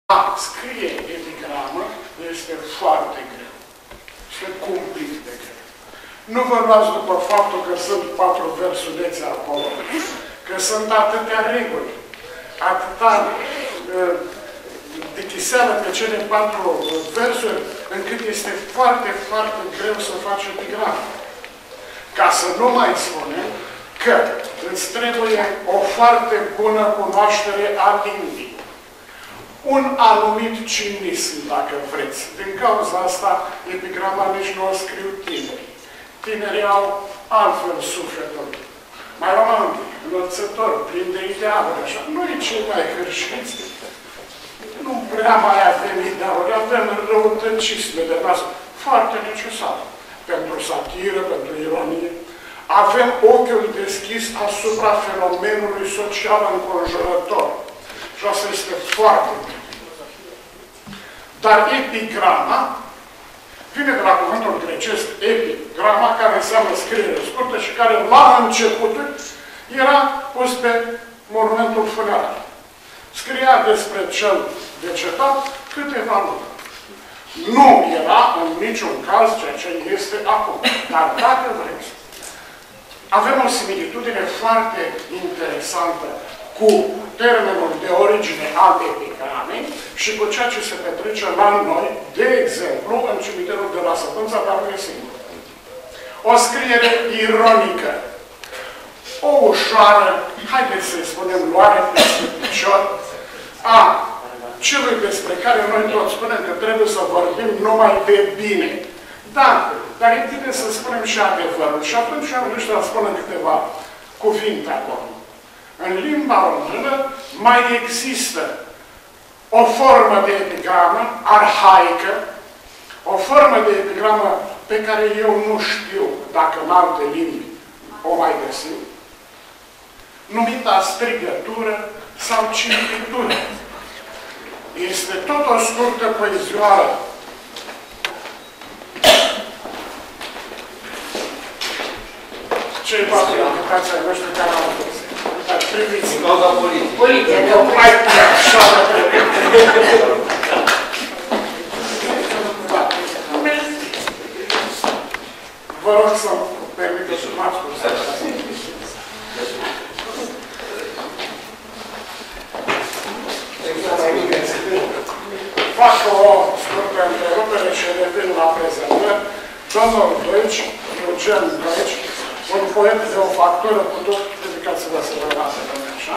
A scrie epigramă este foarte greu. Este cumplit de greu. Nu vă luați după faptul că sunt 4 versulețe acolo, că sunt atâtea reguli, atâta dichiseală pe cele 4 versuri, încât este foarte, foarte greu să faci epigramă. Ca să nu mai spunem că îți trebuie o foarte bună cunoaștere a limbii. Un anumit cinism, dacă vreți. Din cauza asta, epigrama nici nu o scriu tinerii. Tinerii au altfel sufletul. Mai romantic, înălțător, plin de idealuri, așa. Noi cei mai hârșiți nu prea mai avem idealuri, avem răutăcismele noastre. Foarte necesare. Pentru satiră, pentru ironie. Avem ochiul deschis asupra fenomenului social înconjurător. Și asta este foarte bine. Dar epigrama vine de la cuvântul grecesc epigrama, care înseamnă scriere scurtă și care la începutul era pus pe monumentul funerar. Scria despre cel decetat câteva lucruri. Nu era în niciun caz ceea ce este acum. Dar dacă vreți, avem o similitudine foarte interesantă cu termenul de origine al epigramei și cu ceea ce se petrece la noi, de exemplu, în cimitirul de la Săpânța, dar nu e singur. O scriere ironică. O ușoară, haideți să-i spunem, luare peste picior a celui despre care noi toți spunem că trebuie să vorbim numai de bine. Da, dar e bine să spunem și adevărul. Și atunci am gândit să spunem câteva cuvinte acolo. În limba română mai există o formă de epigramă arhaică, o formă de epigramă pe care eu nu știu dacă în alte limbi o mai găsim, numită strigătură sau cimpitură. Este tot o scurtă poezioară. Cei 4 invitații ai noștri care au fost. Dar priviți. Din cauza poliției. Poliția, nu mai așa de Vă rog să-mi permiteți să mă ascultați. Fac o scurtă întrerupere și revin la prezentări. Domnul Deutsch, Eugen Deutsch, un poet de o factură cu tot, dedicați-vă să vă lasă, domnule, așa.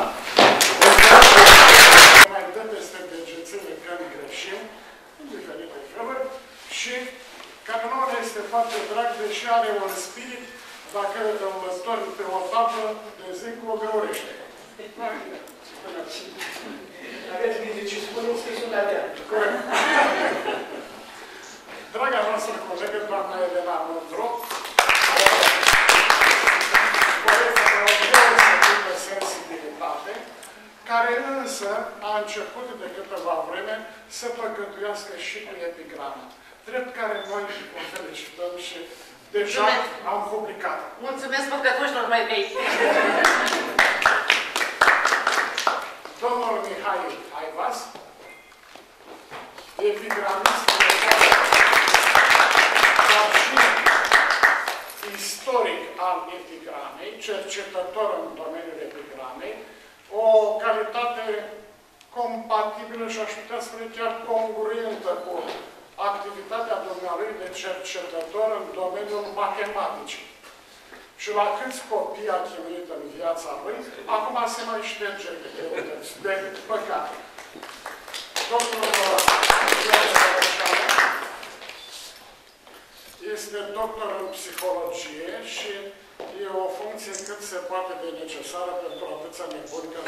Mai dă peste degețele că nu greșim, în diferite feluri, și care nouă este foarte drag, deși are un spirit, dacă îl torni pe o tablă de zinc, o găurește. Aveți grijă ce spuneți că sunt atent. Corect. Draga noastră colegă, doamna Elena Mândru, poetă de o deosebită sensibilitate, care însă a început de câteva vreme să păcătuiască și cu epigrama. Drept care noi o felicităm și deja am publicat. Mulțumesc păcătoșilor mai vei. Domnul Mihai Haivas, epigramist, dar și istoric al epigramei, cercetător în domeniul epigramei, o calitate compatibilă și aș putea spune chiar congruentă cu activitatea dumnealui de cercetător în domeniul matematicii. Și la câți copii a chinuit în viața lui, acum se mai șterge de păcate. Domnul este doctor în psihologie și e o funcție cât se poate de necesară pentru atâția nebuni ca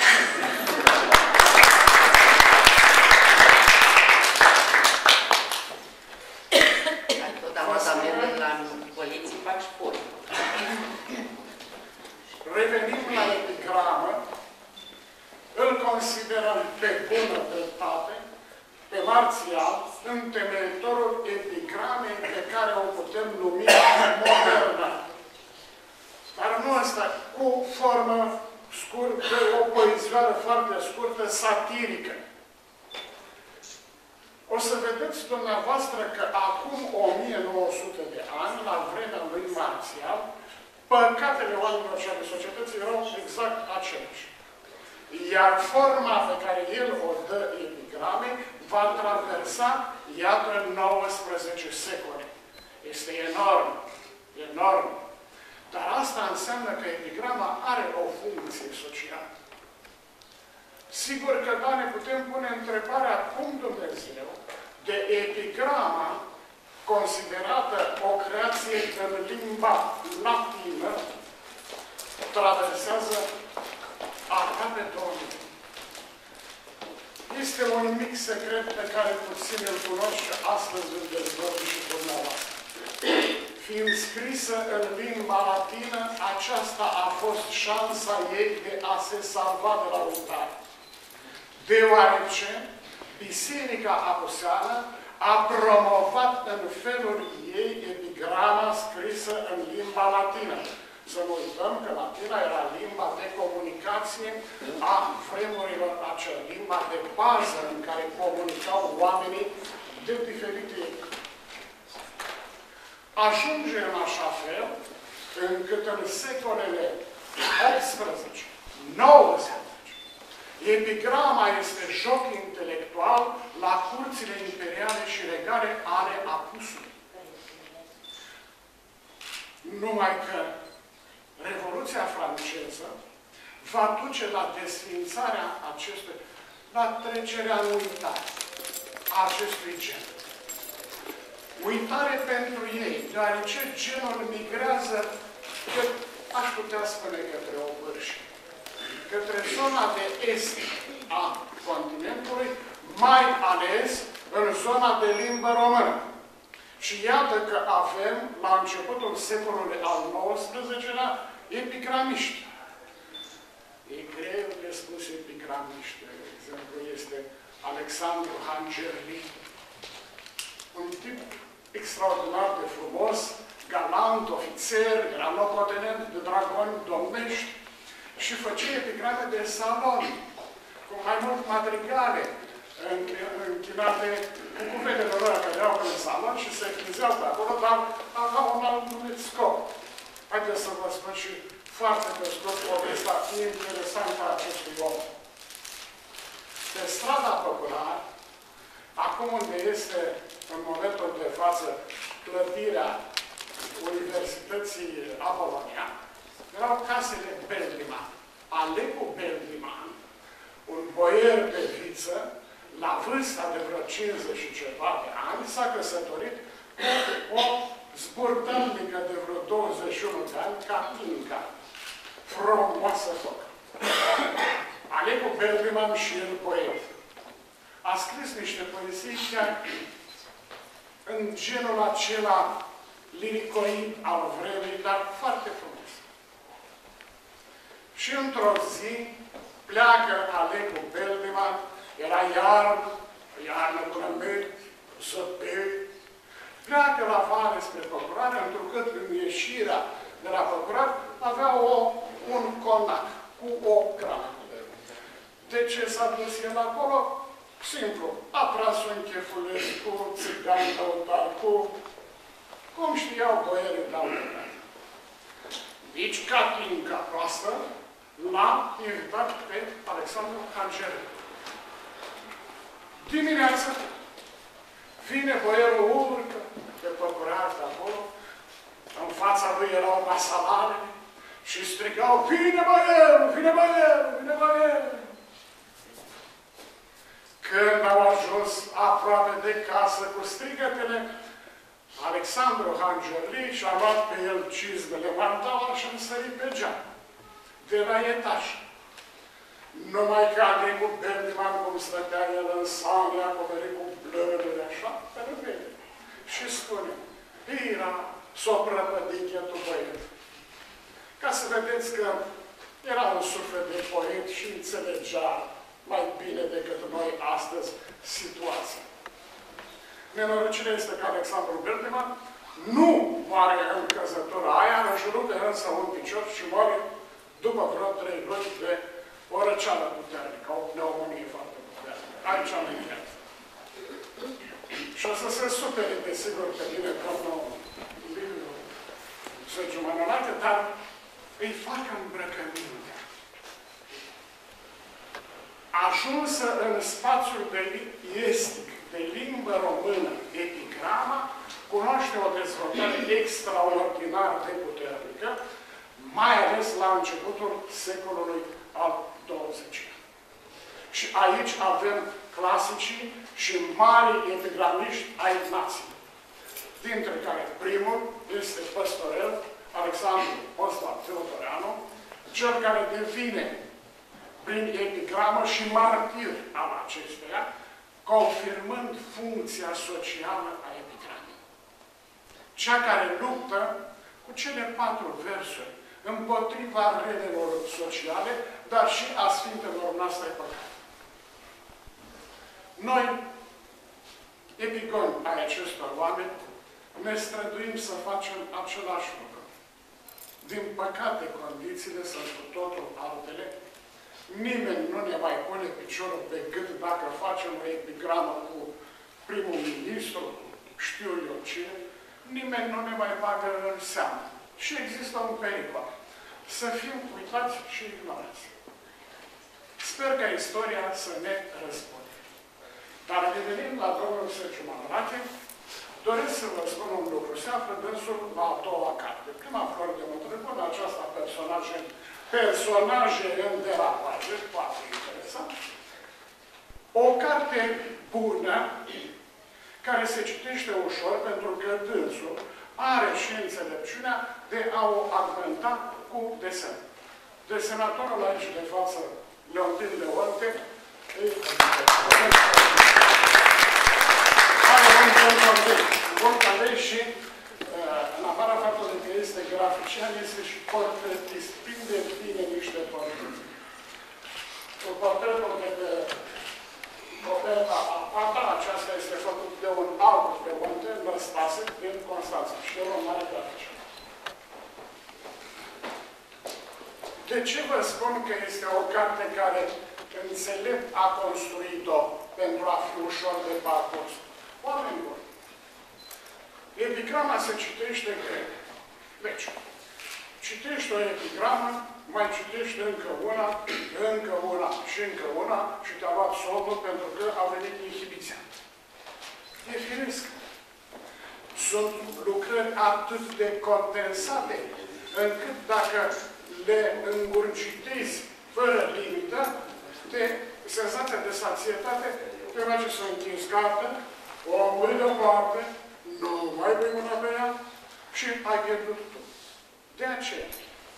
revenim la epigramă, îl considerăm pe bună dreptate, pe Marțial, întemeitorul epigramei pe care o putem numi modernă. Dar nu asta, cu formă scurtă, o poezioară foarte scurtă, satirică. să vedeți dumneavoastră că acum 1900 de ani, la vremea lui Marțial, păcatele oamenilor și ale societății erau exact aceleași. Iar forma pe care el o dă epigrame va traversa, iată, 19 secole. Este enorm, enorm. Dar asta înseamnă că epigrama are o funcție socială. Sigur că, da, ne putem pune întrebarea cum Dumnezeu, de epigrama considerată o creație în limba latină, traversează aproape 2000. Este un mic secret pe care puțin îl cunosc și astăzi îl dezvălui și dumneavoastră. Fiind scrisă în limba latină, aceasta a fost șansa ei de a se salva de la uitare. Deoarece Biserica Aposeană a promovat în felul ei epigrama scrisă în limba latină. Să nu uităm că latina era limba de comunicație a vremurilor, acea limba de bază în care comunicau oamenii de diferite epoci. Ajunge în așa fel încât în secolele 18, 19, epigrama este joc intelectual la curțile imperiale și regale ale apusului. Numai că Revoluția franceză va duce la desfințarea acestui, la trecerea în uitare a acestui gen. Uitare pentru ei, deoarece genul migrează, aș putea spune, către o vârșie, către zona de est a continentului, mai ales în zona de limbă română. Și iată că avem, la începutul secolului al XIX-lea, epigramiști. E greu de spus epigramiști. De exemplu, este Alexandru Hangerli, un tip extraordinar de frumos, galant, ofițer, era locotenent de dragoni domnești și făcea epigrame de salon, cu mai mult madrigale, închinate cu cuvintele lor care erau în salon și se chizeau pe acolo, dar aveau un alt scop. Haideți să vă spun și foarte pe scurt povestea interesantă a acestui om. Pe strada Popular, acum unde este în momentul de față clădirea Universității Apolonia, erau casele Beldiman. Alecu Beldiman, un boier de viță, la vârsta de vreo 50 și ceva de ani, s-a căsătorit cu o zburtălnică de vreo 21 de ani, Catinca. Frumoasă foc. Alecu Beldiman și el poet. A scris niște poezii chiar în genul acela liricoid al vremii, dar foarte frumos. Și într-o zi pleacă Alecu Beldiman, era iarnă până mâini, săpei, pleacă la vale spre Păcurare, întrucât în ieșirea de la Păcurare avea un conac cu o cramă. De ce s-a dus el acolo? Simplu. A tras un chefuleț cu țigan căutar, cum știau boierii de altă. Nici Catinca proastă l-a invitat pe Alexandru Hangerli. Dimineața vine boierul, urcă pe Păcurare de acolo, în fața lui erau masalare și strigau, vine boierul, vine boierul, vine boierul. Când au ajuns aproape de casă cu strigătele, Alexandru Hangerli și-a luat pe el cizmele, mantaua și a sărit pe geam, de la etaj. Numai că Alecu Beldiman, cum stătea el în sală, acoperit cu blările așa, pe râvele. Și spune, Ira, s-o prăpădinchetul băiet. Ca să vedeți că era un suflet de poet și înțelegea mai bine decât noi astăzi situația. Nenorocirea este că Alexandru Beldiman nu moare în căzătura aia, înjurută însă un picior și moare după vreo 3 luni de o răceală puternică, o pneumonie foarte puternică. Aici am încheiat. Și o să se supere, desigur, pe mine, domnul Liviu Sergiu Manolate, dar îi fac îmbrăcămintea. Ajunsă în spațiul estic de limbă română, epigrama, cunoaște o dezvoltare extraordinar de puternică, mai ales la începutul secolului al XX-lea. Și aici avem clasicii și mari epigramiști ai nației, dintre care primul este Păstorel, Alexandru Osman Teodoreanu, cel care devine prin epigramă și martir al acesteia, confirmând funcția socială a epigramei. Cea care luptă cu cele 4 versuri împotriva relelor sociale, dar și a Sfintelor noastre păcate. Noi, epigoni ai acestor oameni, ne străduim să facem același lucru. Din păcate, condițiile sunt cu totul altele. Nimeni nu ne mai pune piciorul pe gât dacă facem o epigramă cu primul ministru, știu eu cine, nimeni nu ne mai bagă în seamă. Și există un pericol. Să fim uitați și ignorați. Sper ca istoria să ne răspunde. Dar revenind la domnul Sergiu Manolate, doresc să vă spun un lucru. Se află dânsul la a doua carte. Prima flor de mătrână, aceasta personaje în derapare, foarte interesant. O carte bună, care se citește ușor, pentru că dânsul are și înțelepciunea de a o argumenta cu desen. Desenatorul aici de față, Leontin Leonte, are un contabil și, în afara faptului că este grafician, este și portretist. Prinde bine niște portrete. Portretul de pe oferta a pata, aceasta este făcut de un alt de Monte, Năstase, din Constanța. Și el un mare grafician. De ce vă spun că este o carte care înțelept a construit-o pentru a fi ușor de parcurs? Oameni buni. Epigrama se citește greu. Deci, citește o epigramă, mai citește încă una și încă una și te-a luat somnul pentru că a venit inhibiția. E firesc. Sunt lucrări atât de condensate, încât dacă le îngurgitezi fără limită, de senzația de sațietate, te face să închizi cartea, o pui deoparte, nu mai pui mâna pe ea și ai pierdut tu. De aceea,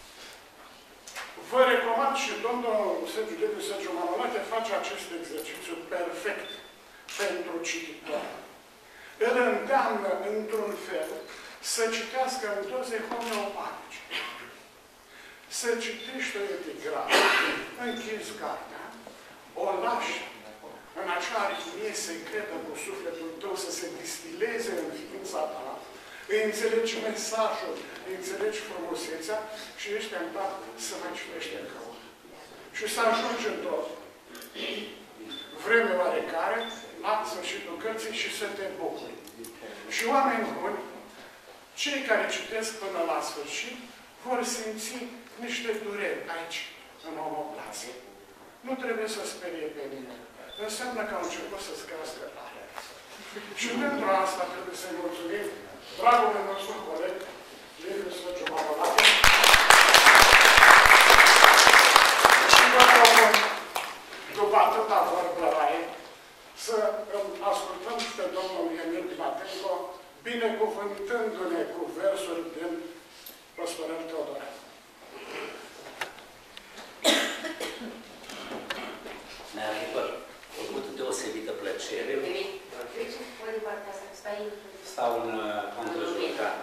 vă recomand și domnul Sergiu Manolate face acest exercițiu perfect pentru cititor. Îl îndeamnă, într-un fel, să citească în doze homeopatice. Să citești o epigramă, închizi cartea, o lași în acea aritmie secretă cu sufletul tău să se distileze în ființa ta, îi înțelegi mesajul, îi înțelegi frumusețea și ești tentat să mai citești încă una. Și să ajungi într-o vreme oarecare la sfârșitul cărții și să te bucuri. Și oameni buni, cei care citesc până la sfârșit, vor simți niște dureri aici, în omoplație. Nu trebuie să sperie pe nimeni. Înseamnă că au început să-ți crească tare. Și pentru asta trebuie să-i mulțumim dragului nostru coleg, Liviu Sergiu Manolate. Și vă propun, după atâta vorbăraie, să ascultăm pe domnul Emil Gnatenco, binecuvântându-ne cu versuri din Păstorel Teodoreanu. Mi-a făcut deosebită plăcere. Stau în contrajurcat.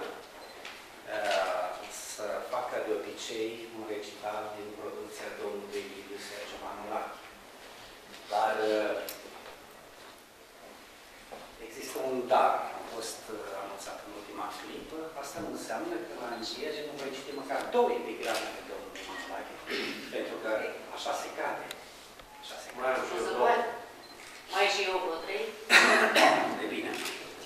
Să facă de obicei un recital din producția domnului Liviu Sergiu Manolate. Dar există un dar. A fost anunțat în ultima clipă. Asta nu înseamnă că la îngiere nu voi citi măcar 2 epigrame de domnul Manolate. Pentru că așa se cade. Așa se cade. Mai și eu vreo 3. De bine.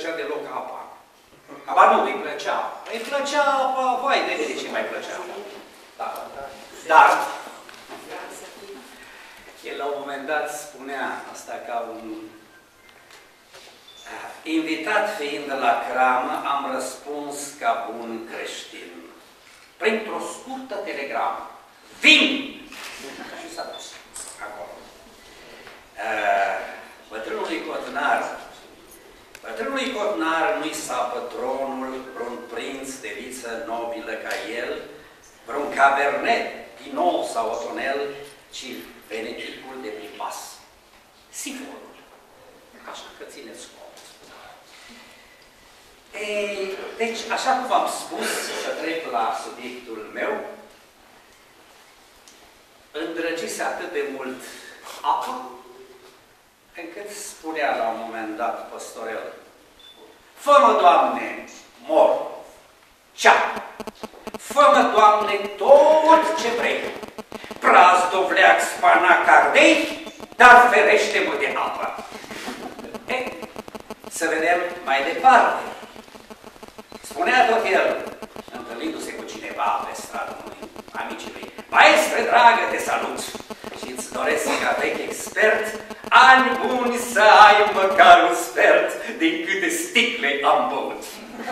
plăcea deloc apa. Aba nu, îi plăcea. Îi plăcea apa, vai de mine ce mai plăcea. Da. Dar, el la un moment dat spunea asta ca un... Invitat fiind la cramă, am răspuns ca bun creștin. Printr-o scurtă telegramă. Vin! Și s-a dus acolo. Bătrânului Cotnar nu-i sapă tronul, vreun prinț de viță nobilă ca el, vreun cabernet, pinot sau otonel, ci veneticul de pipas. Sifonul. Așa că țineți cont. Deci, așa cum v-am spus, să trec la subiectul meu, îndrăgise atât de mult apă, încât spunea la un moment dat păstorel: fă-mă, Doamne, mor, cea, fă-mă, Doamne, tot ce vrei, praz, dovleac, spanac, ardei, dar ferește-mă de apă. Să vedem mai departe. Spunea tot el, întâlnindu-se cu cineva pe stradă, unui amicii lui: maestre dragă, te salut și îți doresc ca vechi expert ani buni să ai măcar un sfert din câte sticle am băut.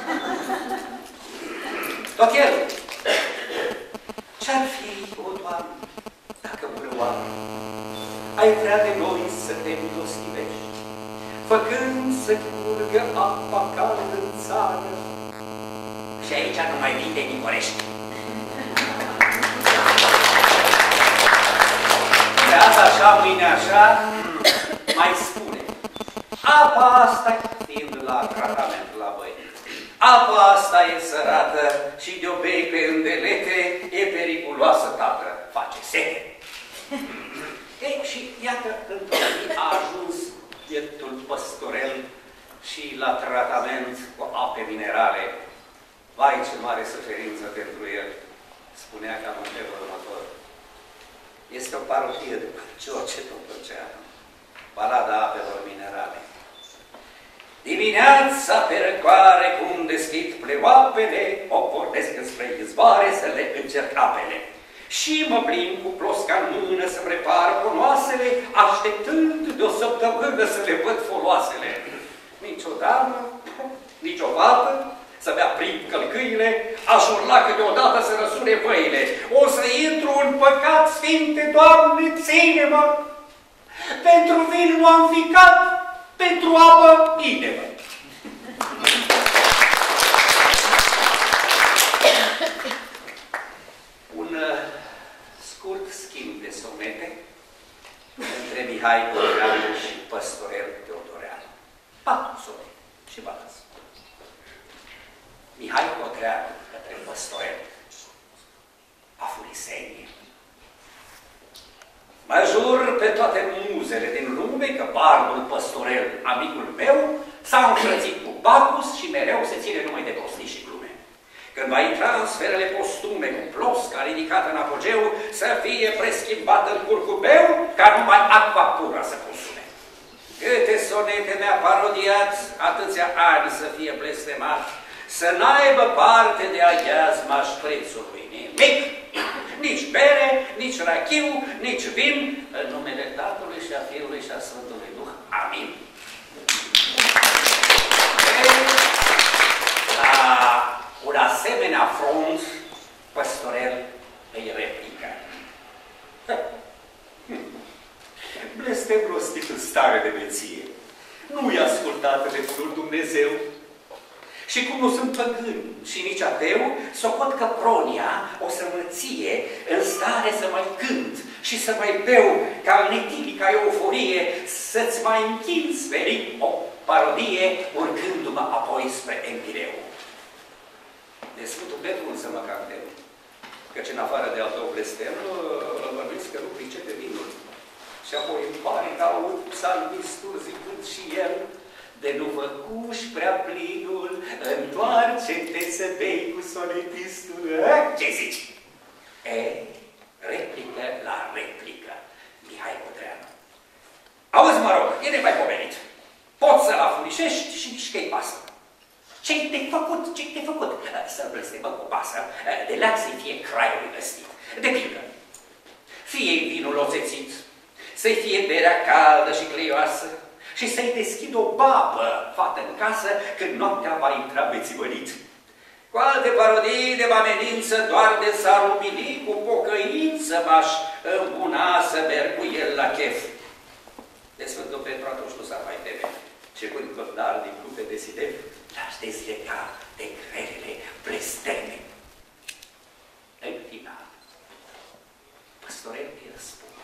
Tot el. Ce-ar fi, o Doamne, dacă plouă, ai vrea de noi să te milostivești, făcând să curgă apa caldă în țară. Și aici nu mai vin de Nicorești. De asta așa, mâine așa, mai spune. Apa asta, fiind la tratament la băi, apa asta e sărată și de-o bei pe îndelete, e periculoasă, tată, face sete. Ei, și iată, într-o zi a ajuns bietul păstorel și la tratament cu ape minerale. Vai, ce mare suferință pentru el! Spunea cam în felul următor. Este o parodie după George Topăceanu, balada apelor minerale. Dimineața pe răcoare, cum deschid pleoapele, o pornesc înspre izvoare să le încerc apele. Și mă plimb cu plosca în mână să prepar ponoasele, așteptând de o săptămână să le văd foloasele. Nici o damă, nici o fată, să-mi aprind călcâile, aș urla că deodată să răsune văile. O să intru în păcat, Sfinte Doamne, ține-mă! Pentru vin nu am ficat, pentru apă, bine-mă! Un scurt schimb de somete între Mihai Cotreanu și Păstorel Teodoreanu. 4 somete și balanță. Mihai Cotreanu către Păstorel. Afurisenie. Mă jur pe toate muzele din lume că bardul Păstorel, amicul meu, s-a înfrățit cu Bacchus și mereu se ține numai de prostii și glume. Când va intra în sferele postume cu plosca ridicată în apogeu, să fie preschimbată în curcubeu, ca numai aqua pura să consume. Câte sonete mi-a parodiat, atâția ani să fie blestemat, să n-aibă parte de aghiazma șprețului nimic, nici bere, nici rachiu, nici vin, în numele Tatălui și a Fiului și a Sfântului Duh. Amin. La un asemenea front, Păstorel îi replică: blestem rostit în stare de beție, nu-i ascultat de bunul Dumnezeu. Și cum nu sunt păgân și nici ateu, socot că pronia o să mă ție în stare să mai cânt și să mai beu ca în etilica euforie, să-ți mai închin sferit o parodie, urcându-mă apoi spre Empireu. De Sfântul Petru însă mă cam tem, căci în afară de al tău blestem, îl bănuiesc că nu pricepe vinul. Și apoi îmi pare că aud psalmistul zicând și el: de nu făcuși prea plinul, întoarce-te să bei cu sonetistul. Ce zici? Replică la replică. Mihai Cotreanu. Auzi, mă rog, e nemaipomenit. Poți să-l afurișești și nici că-i pasă. Ce-i de făcut? Ce-i de făcut? Să-l blestemăm cu pasă, de leac să-i fie craiul ăstit. De pildă, fie-i vinul oțețit, să-i fie berea caldă și cleioasă și să-i deschid o babă, fată în casă, când noaptea va intra bețivănit. Cu alte parodii de amenință, doar de s-ar umili, cu pocăință m-aș îmbuna să merg cu el la chef. De Sfântul Petru atunci nu s-ar mai teme. Ce vânt dar din grupe de sidef, l-aș dezleca de grelele blesteme. În final, Păstorel îi răspunde.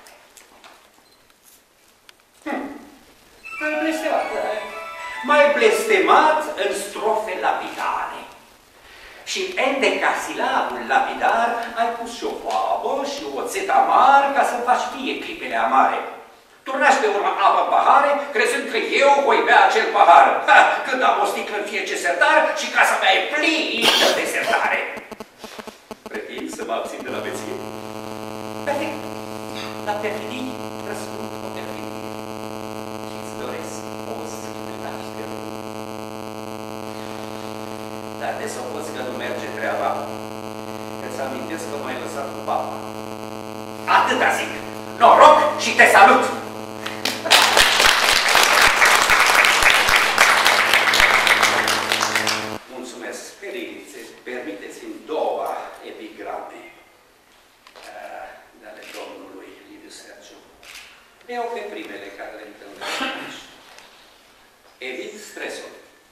Mai blestemat în strofe lapidare. Și în endecasilabul lapidar ai pus și o babă și o oțet amar ca să-mi faci fie clipele amare. Turnași pe urmă apă în pahare, crezând că eu voi bea acel pahar. Ha, când am o sticlă în fie ce sertar și casa mea e plină de sertare. Pretind să mă abțin de la beție? Perfect. La perfidii răspund o perfidie. Și-ți doresc o scriptaște. Dar de să o poți că nu merge treaba, îți amintesc că m-ai lăsat cu papa. Atâta zic. Noroc și te salut! Mulțumesc. Permiteți-mi două epigrame de ale domnului Liviu Sergiu. Iau pe primele care le întâlnesc aici. Evit stresul.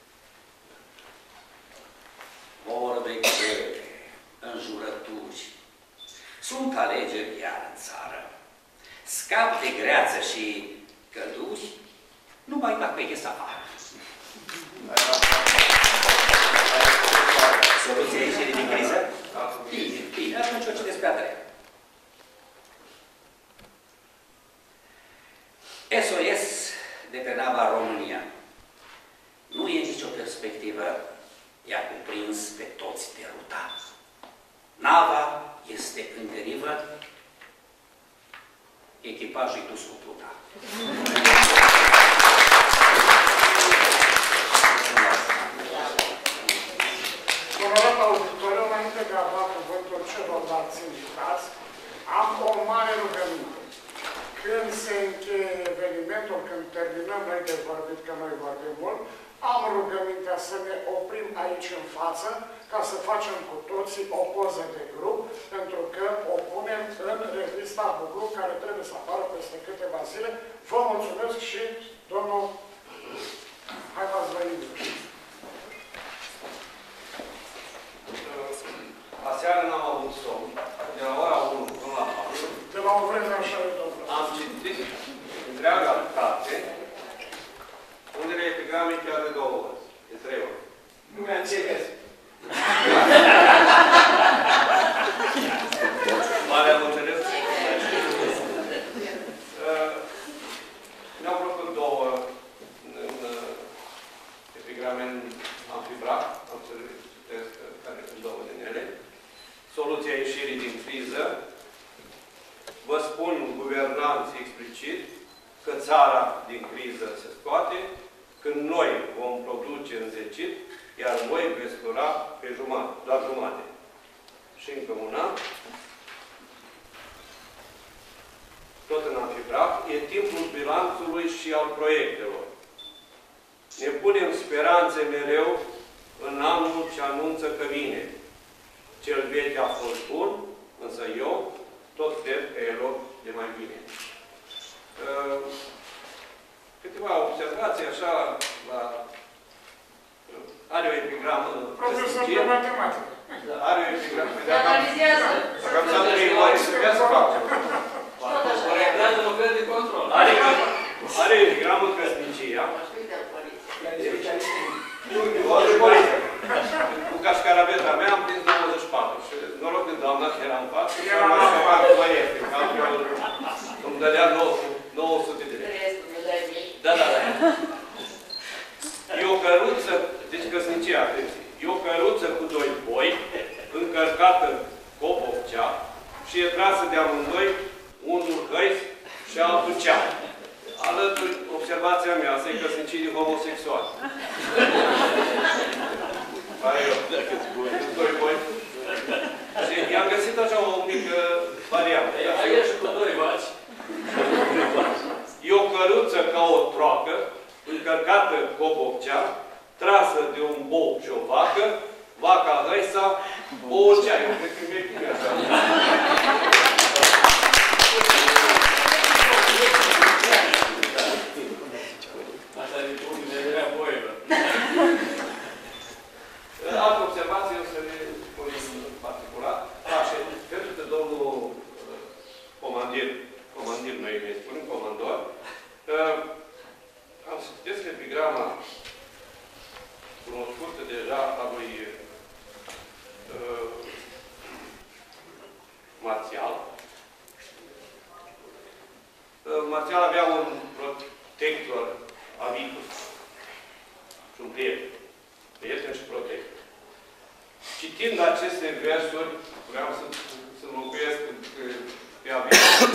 Vorbe grele, înjurături. Sunt alegeri iar în țară. Scap de greață și călduri, numai dacă ies afară. Soluția ieșirii din criză? Bine, bine, atunci o citesc pe a treia. SOS de pe nava România. Nu e nicio perspectivă, i-a cuprins pe toți derutați. Nava este în derivă, echipajul dus cu pluta. Onorat auditoriu, înainte de a da cuvântul celorlalți invitați, am o mare rugăminte. Când se încheie evenimentul, când terminăm noi de vorbit, că noi vorbim mult, am rugămintea să ne oprim aici în față, ca să facem cu toții o poză de grup, pentru că o punem în revista Buclu, care trebuie să apară peste câteva zile. Vă mulțumesc și domnul... Hai, v-ați venit. Aseară n-am avut somn. De la ora 1 până la 4. De la o vreme așa de domnul. Am citit întreaga carte, unele epigrame chiar de 2 ori, de 3 ori. Nu mi-a înțeles. Mare am înțeles? Mi-au plăcut 2 epigrame în amfibra, am să le citesc care sunt 2 din ele. Soluția ieșirii din criză. Vă spun, guvernanți explicit, că țara din criză se scoate când noi vom produce înzecit, iar voi veți dura pe jumătate, doar jumate. Și încă una. Tot în amfibra, e timpul bilanțului și al proiectelor. Ne punem speranțe mereu în anul ce anunță că vine. Cel vechi a fost bun, însă eu tot cred că e loc de mai bine. Câteva observații așa la... Are o epigramă... Profesor de matematică. Are o epigramă... Analizează. Dacă am să 3 ori, să vrea să fac. Oreclează nivel de control. Are o epigramă căsnicia. Cu cașcarabeta mea am prins 94 și noroc de doamna că era în față și am mai mai ieftin, că altfel îmi dădea 900 de lei. Da. E o căruță, deci căsnicia, atenție, e o căruță cu 2 boi, încărcată cu o bofcea și e trasă de amândoi, unul hăiți și altul cea. Alături, observația mea, se căsnicii homosexuali. Care eu? Doi voi. Și i-am găsit așa o mică variantă. Aici cu doi vaci. E o căruță ca o troacă, încărcată cu o boccea, trasă de un bou și o vacă, vaca hăisa, boul cea. Eu cred că mi-e bine așa. Asta e unul de vrea boilă. Altă observație o să le spun în particular. Așa, pentru că domnul comandir, noi ne spunem, comandor, am să citesc epigrama cunoscută deja a lui Marțial. Marțial avea un protector, Avitus, și un prieten și protector. Citind aceste versuri, vreau să locuiesc pe Avitus,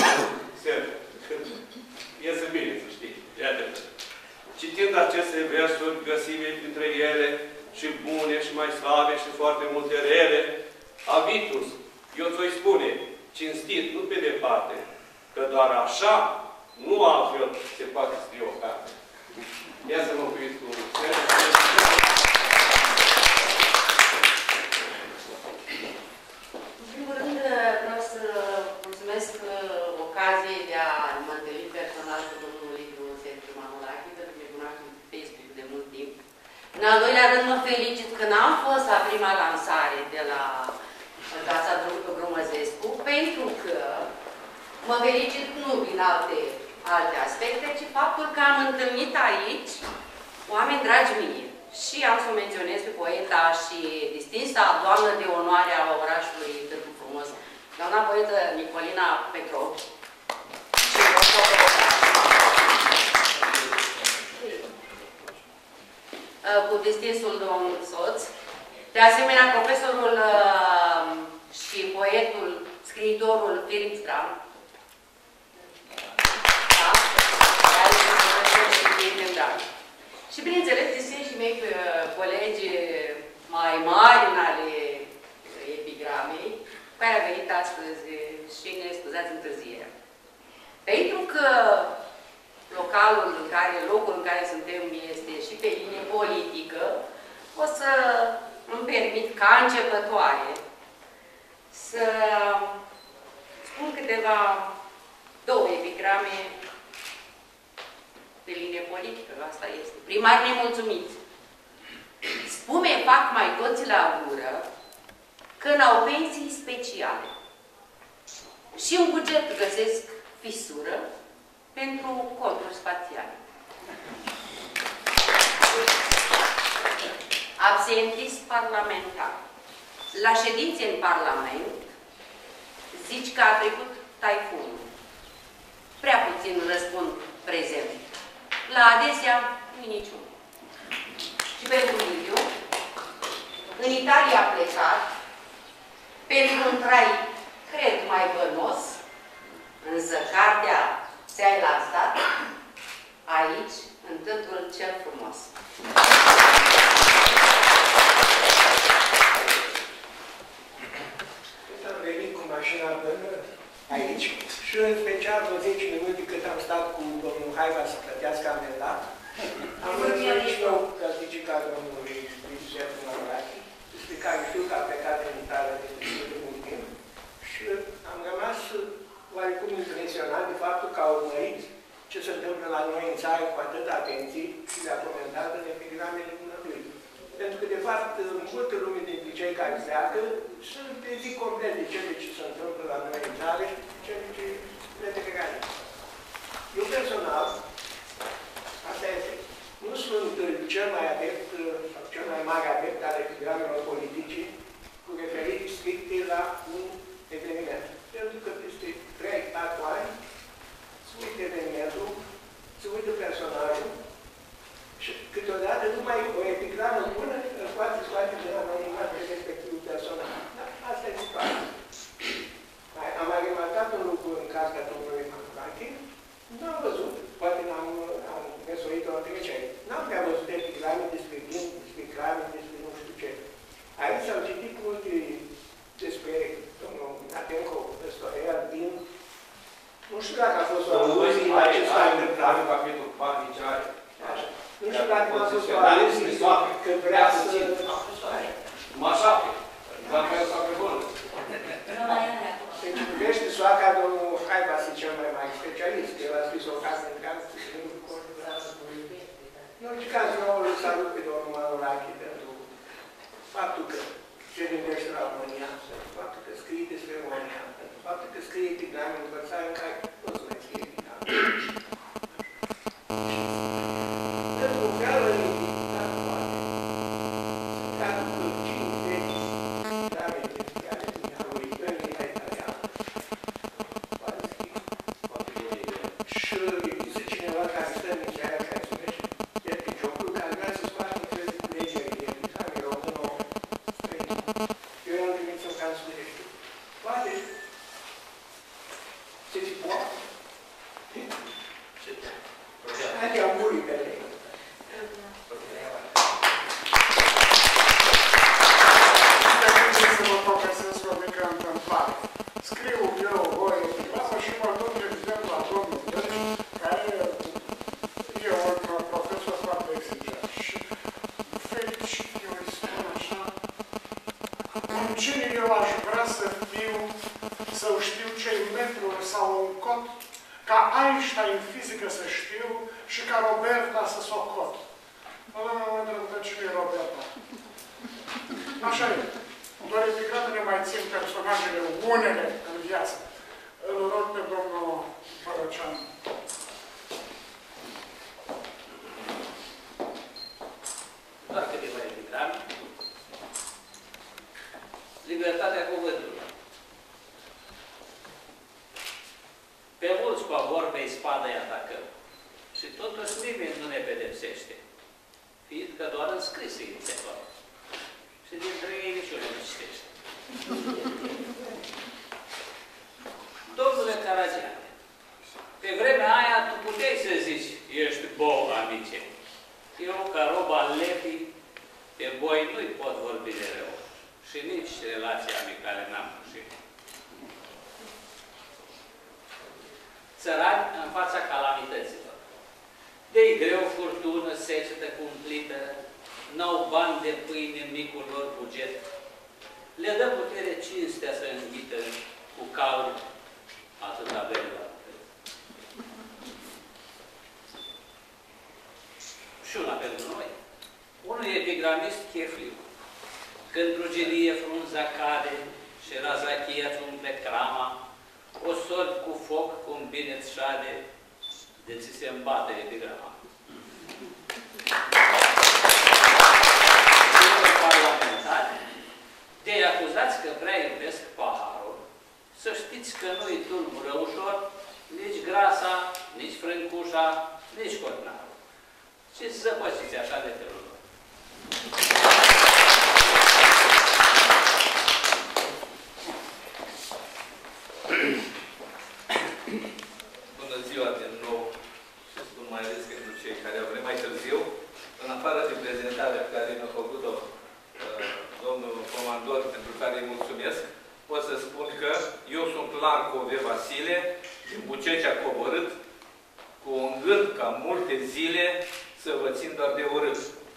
iese bine, să știi. Citind aceste versuri, găsim printre ele și bune, și mai slabe, și foarte multe rele. Avitus, eu ți-o spune, cinstit, nu pe departe, că doar așa, nu altfel, se poate scrie o carte. Ia să mă încuiți cu În primul rând, vreau să mulțumesc ocaziei de a mă întâlni personal cu domnul Liviu Sergiu Manolache, pentru că îl cunoaștem pe Facebook de mult timp. În al doilea rând, mă felicit că n-am fost la prima lansare de la Casa Grumăzescu, pentru că mă felicit nu din alte aspecte, ci faptul că am întâlnit aici oameni dragi mie. Și am să o menționez pe poeta și distinsa doamnă de onoare a orașului Târgu Frumos, doamna poetă Nicolina Petrov. Cu distinsul domnul soț. De asemenea, profesorul și poetul, scriitorul Firimstra. Da? Și, bineînțeles, distinși mei colegi mai mari în ale epigramei, care a venit astăzi și ne scuzați întârzierea. Pentru că locul în care suntem este și pe linie politică, o să îmi permit ca începătoare să spun două epigrame pe linie politică, asta este. Primari nemulțumiți. Spume fac mai toți la gură că n-au pensii speciale. Și în buget găsesc fisură pentru conturi spațiale. Absentist parlamentar. La ședințe în Parlament zici că a trecut taifunul. Prea puțin răspund prezent. La adesea, niciun. Și pentru Liviu, în Italia a plecat, pentru un trai, cred, mai bănos, însă cartea ți-ai lansat aici, în Târgul cel Frumos. Am venit cu mașina până aici și în special vreo 10 minute cât am stat cu domnul Haiva să plătească amendat, am văzut și eu cărticica domnului Sergiu Manolache, despre care știu că a plecat în Italia de mult timp și am rămas oarecum impresionat de faptul că au urmărit ce se întâmplă la noi în țară cu atâta atenție și le-a comentat în epigramele dumneavoastră. Pentru că, de fapt, multă lume dintre cei care pleacă sunt de zi complet de cele ce se întâmplă la noi în țară și cele ce le declară. Eu personal, asta este, nu sunt cel mai adept sau cel mai mare adept al epigramelor politice cu referiri stricte la un eveniment. Pentru că peste 3-4 ani se uită evenimentul, se uită personajul și câteodată numai o epigramă bună poate scoate de la anonimat de respectivul personaj. Asta e situația. Am mai remarcat un lucru în cartea domnului Manolache. Nu am văzut, poate n-am faptul că se gândește la România, pentru faptul că scrie despre România, pentru faptul că scrie epigrame în țară în care nu se mai scrie epigrame. Pentru o reală identitate poate, sunt cadru părcini vechi, grame identitate din auricările la italiană. Poate scrie. Și există cineva care stă în închearea care se numește Ierpi Cioclu, care vrea să-ți facă întregi culegeri de epigrame româno-străine. Eu i-am primit să-mi cam studești. Poate se ți poate. Hai te-am murit pe lei. Să vă povestesc o mică întâmplare. Scriu eu o epigramă și mă duc evident la domnul Dăci, care e un profesor foarte exigent. Și fericit eu îi spun așa, în ce eu aș vrea să știu ce-i metru sau un cot, ca Einstein fizică să știu și ca Roberta să socot. Mă întreb, cine e Roberta? Așa e. Doar epigramele mai țin personajele unele în viață. Îl rog pe domnul Fărăcean. Doar câteva epigrame. Libertatea cuvântului. Pe mulți cu vorbei spada îi atacăm. Și totuși nimeni nu ne pedepsește. Fiindcă doar în scris îi se poate. Și dintre ei niciunul nu citește. Domnule Caragiane, pe vremea aia tu puteai să zici, ești bou, amice. Eu, ca rob al lepii, pe voi nu-i pot vorbi de rău. Și nici relația amicale n-am pășit. Țărani în fața calamităților. De-i greu, furtună, secetă cumplită, n-au bani de pâine în micul lor buget. Le dă putere cinstea să înghită cu cauri atâta belă. Și una pentru noi. Unul epigramist chefliu. Când rugilie frunza cade și razachia-ți umple crama, o sorbi cu foc cum bine-ți șade, de ți se îmbate epigrama. Parlamentari, de-i acuzați că prea iubesc paharul, să știți că nu-i tulbură ușor nici grasa, nici frâncușa, nici cotnarul. Și zăpăciți așa de felul lor. Bună ziua din nou și spun mai ales pentru cei care au venit mai târziu. În afară de prezentarea pe care mi-a făcut-o domnul comandor, pentru care îi mulțumesc, pot să spun că eu sunt Larcove Vasile, din Bucecea Coborât, cu un gând ca multe zile să vă țin doar de urât.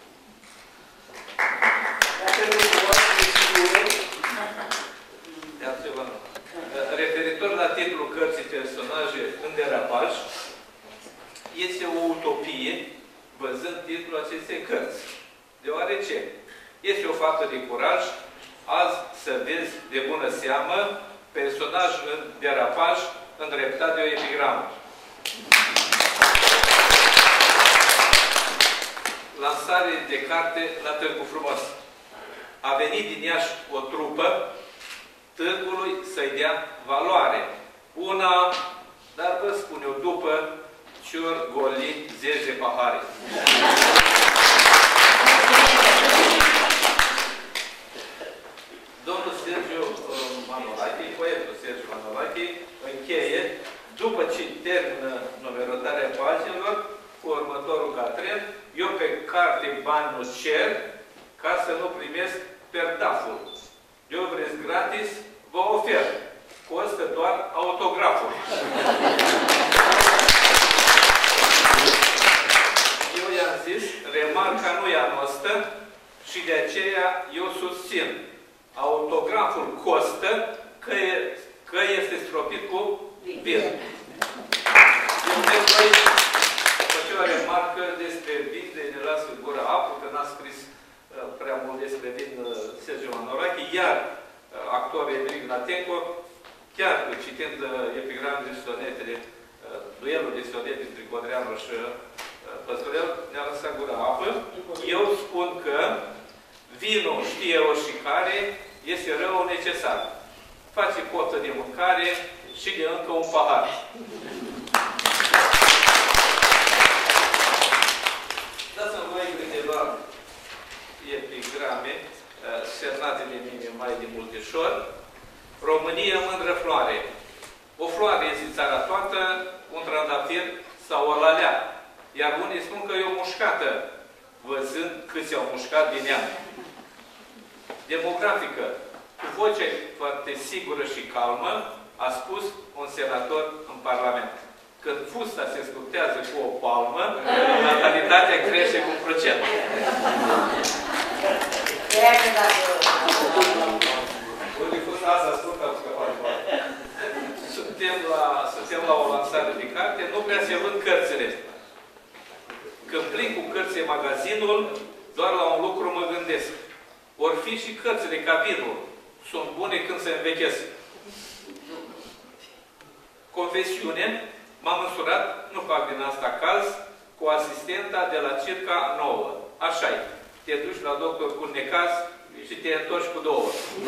De altceva nu. Referitor la titlul cărții Personaje în derapaj, este o utopie văzând titlul acestei cărți. Deoarece este o faptă de curaj azi să vezi de bună seamă personaj în derapaj îndreptat de o epigramă. Lansare de carte la Târgu Frumos. A venit din Iași o trupă târgului să-i dea valoare. Una, dar vă spun eu, după cior goli zeci de pahare. Domnul Sergiu Manolache, poetul Sergiu Manolache, încheie, după ce termină numerotarea paginilor, cu următorul catren, eu pe carte bani nu cer, ca să nu primesc perdaful. Eu vreți gratis, vă ofer. Costă doar autograful. Eu i-am zis, remarca nu e a noastră și de aceea eu susțin. Autograful costă că este stropit cu vin. Eu voi face o remarcă despre vin, de ne lasă gura apă, că n-a scris prea mult despre vin Sergiu Manolache, iar actorul Emeric Natenco, chiar citind epigramele și sonetele, duelul de sonete între Codreanu și Păstorel, ne-a lăsat gura apă. Eu spun că vinul știe oricare este rău necesar. Face potă de mâncare și de încă un pahar. Dați-mi voi câteva epigrame semnate de mine mai de multișor. România mândră floare. O floare este țara toată, un trandafir sau o lalea. Iar unii spun că e o mușcată, văzând câți au mușcat din ea. Demografică. Cu voce foarte sigură și calmă, a spus un senator în Parlament. Când fusta se sculptează cu o palmă, natalitatea crește cu procent. Unde fusta asta spun că am scăpat. Suntem la o lansare de carte, nu prea se vând cărțile. Când plec cu cărțile magazinul, doar la un lucru mă gândesc. Or fi și cărțile ca vinul. Sunt bune când se învechesc. Confesiune, m-am însurat, nu fac din asta caz, cu asistenta de la circa 9. Așa-i. Te duci la doctor cu necaz și te întorci cu 2.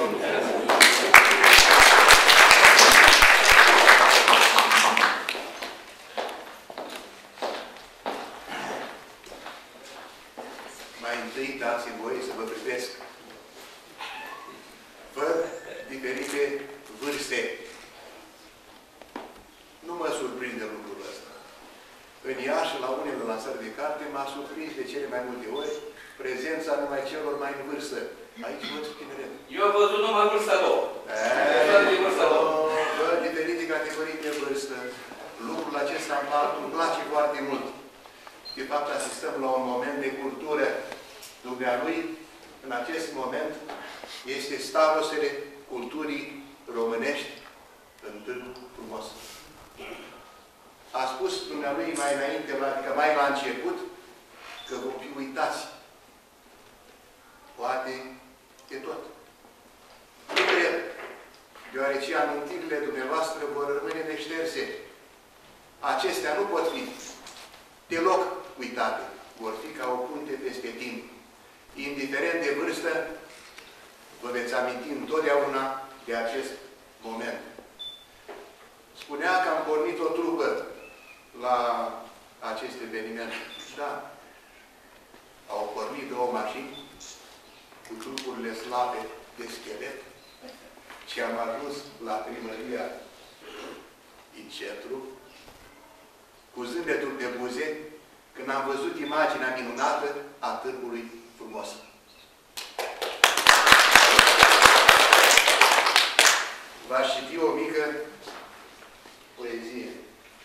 Mai întâi dați-mi voie să vă privesc. Văd diferite vârste. Nu mă surprinde lucrul ăsta. În Iași, la unele lansări de carte, m-a surprins de cele mai multe ori prezența numai celor mai în vârstă. Aici văd tineret. Eu am văzut numai vârsta 2. Văd diferite categorii de vârstă. Lucrul acesta îmi place foarte mult. De fapt, asistăm la un moment de cultură. Dumnealui, în acest moment, este starostele culturii românești în Târgu Frumos. A spus dumnealui mai înainte, adică mai la început, că vom fi uitați. Poate de tot. Nu cred, deoarece amintirile dumneavoastră vor rămâne neșterse. Acestea nu pot fi deloc uitate. Vor fi ca o punte peste timp. Indiferent de vârstă, vă veți aminti întotdeauna de acest moment. Spunea că am pornit o trupă la acest eveniment. Da. Au pornit 2 mașini cu trupurile slabe de schelet și am ajuns la primăria din centru cu zâmbetul pe buze când am văzut imaginea minunată a Târgului Frumos. V-aș citi o mică poezie.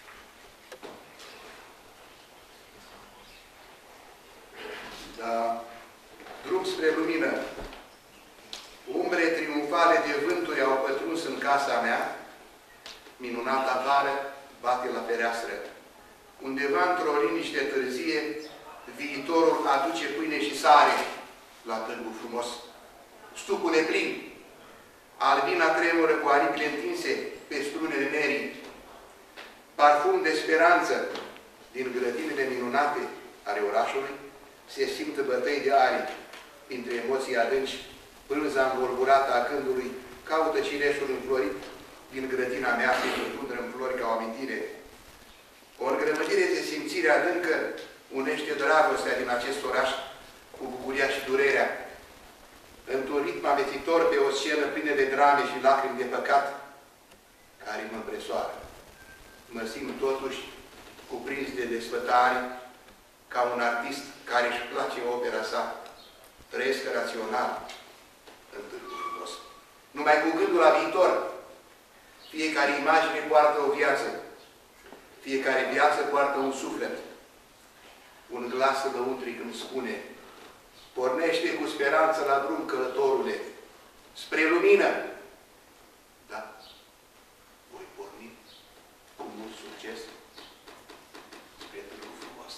Da. Drum spre lumină. Umbre triumfale de vânturi au pătruns în casa mea. Minunata vară bate la fereastră. Undeva într-o liniște târzie, viitorul aduce pâine și sare la Târgu Frumos. Stupul e plin. Albina tremură cu aripile întinse pe strunele nerii. Parfum de speranță din grădinile minunate ale orașului se simt bătăi de aripi. Printre emoții adânci, pânza învolburată a cândului caută cireșul înflorit din grădina mea să-i pătrundă în flori ca o amintire. O îngrămădire de simțire adâncă unește dragostea din acest oraș cu bucuria și durerea. Într-un ritm amețitor pe o scenă plină de drame și lacrimi de păcat, care mă împresoară. Mă simt totuși cuprins de desfătare, ca un artist care își place opera sa. Trăiesc rațional în Târgu Frumos. Numai cu gândul la viitor. Fiecare imagine poartă o viață. Fiecare viață poartă un suflet. Un glas lăuntric îmi spune: pornește cu speranță la drum, călătorule, spre lumină. Da, voi porni cu mult succes spre Târgu Frumos.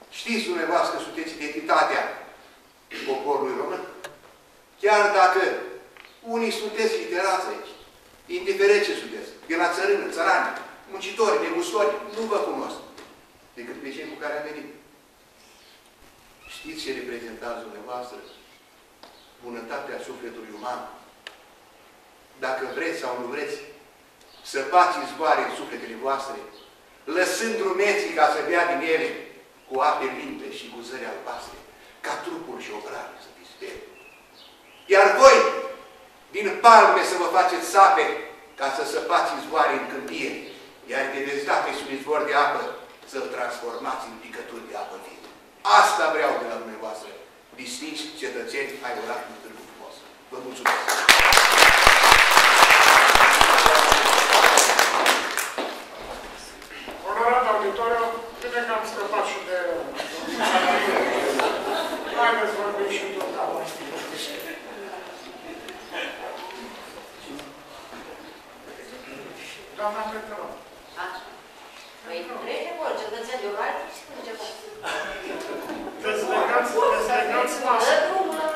Știți dumneavoastră că sunteți identitatea poporului român? Chiar dacă unii sunteți literați aici, indiferent ce sunteți, de la țărână, țărani, muncitori, negustori, nu vă cunosc decât pe cei cu care am venit. Știți ce reprezentați dumneavoastră? Bunătatea sufletului uman. Dacă vreți sau nu vreți, săpați izvoare în sufletele voastre, lăsând drumeții ca să bea din ele cu ape limpede și cu zări albastre, ca trupuri și obrare să dispere. Iar voi, din palme să vă faceți sape, ca să săpați izvoare în câmpie, iar de veți da pe un izvor de apă, să-l transformați în picături de apă vie. Asta vreau de la dumneavoastră, distinși cetățeni ai orașului Târgu Frumos. Vă mulțumesc! Onorat auditoriu, bine că am scăpat și de... Haideți vorbim și tot ca Doamna Petrov. Așa. Păi, trece vor, cetățeni de oraș, și cum ce faci? Dezlegați masă. Dă drumul la...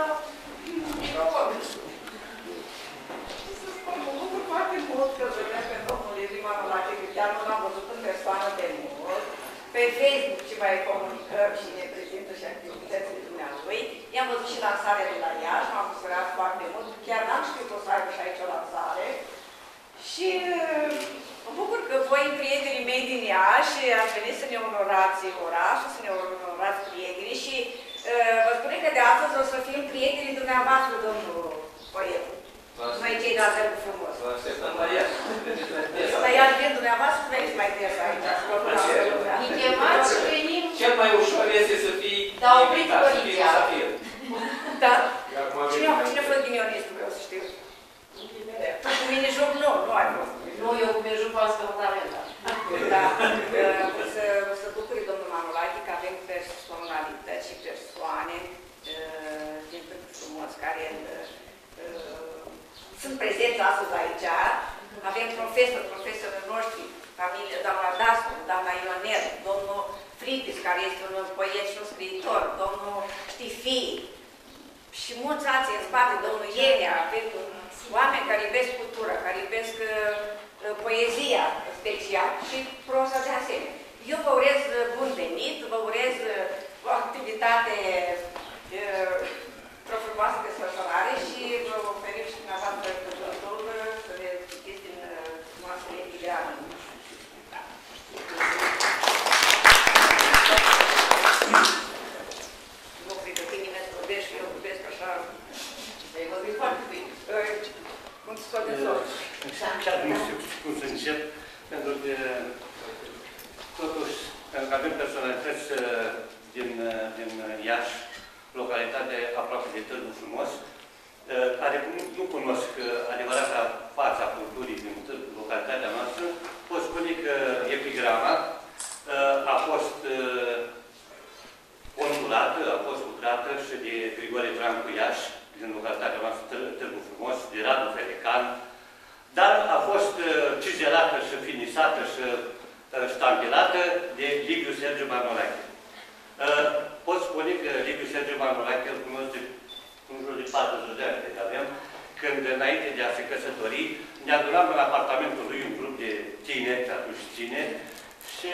Mă bucur foarte mult că vedem pe domnul Liviu Manolache, că chiar nu l-am văzut în persoană de mult. Pe Facebook ce mai comunicăm și ne prezintă și activitățile dumnealui. I-am văzut și lansarea de la Iași, m-am bucurat foarte mult. Chiar n-am știut că o să aibă și aici o lansare. Și mă bucur că voi, prietenii mei din Iași, ați venit să ne onorați orașul, să ne onorați prietenii și vă spune că de astăzi o să fim prietenii dumneavoastră, domnul poet. Noi cei de la Târgu Frumos. Vă așteptăm la Iași. La Iași vin dumneavoastră, veniți mai des aici. Îi chemați și venim. Cel mai ușor este să fii Da, opriți invitat, să fii poliția. musafir. Da? Cine a fost ghinionistul, vreau să știu? Cu mine joc nu ai fost. Nu, eu cu mine juc asta fundamental. Da. O să bucuri domnul Manolache că avem personalități și persoane din Târgu Frumos care sunt prezenți astăzi aici. Avem profesorii noștri, familia, doamna Dascu, doamna Ionel, domnul Fripis, care este un poet și un scriitor, domnul Știfii și mulți alții în spate, domnul Ienea, avem oameni care iubesc cultura, care iubesc poezia special și proza de asemenea. Eu vă urez bun venit, vă urez o activitate frumoasă de desfășurare și vă oferim și dumneavoastră cuvântul să le citiți din frumoasele epigrame. Nu cred că tine să vorbești și eu vorbesc așa. Vei vorbi foarte bine. Cum se scoate sol. Chiar nu știu cum să încep, pentru că totuși avem personalități din Iași, localitate aproape de Târgu Frumos, care nu cunosc adevărata fața culturii din localitatea noastră. Pot spune că epigrama a fost formulată, a fost lucrată și de Grigore Brancu Iași, din localitatea noastră Târgu Frumos, de Radu Felecan, dar a fost cizelată și finisată și ștampilată de Liviu Sergiu Manolache. Pot spune că Liviu Sergiu Manolache îl cunosc de în jur de 40 de ani, cred că avem, când înainte de a se căsători, ne adunam în apartamentul lui un grup de tineri, atunci tineri, și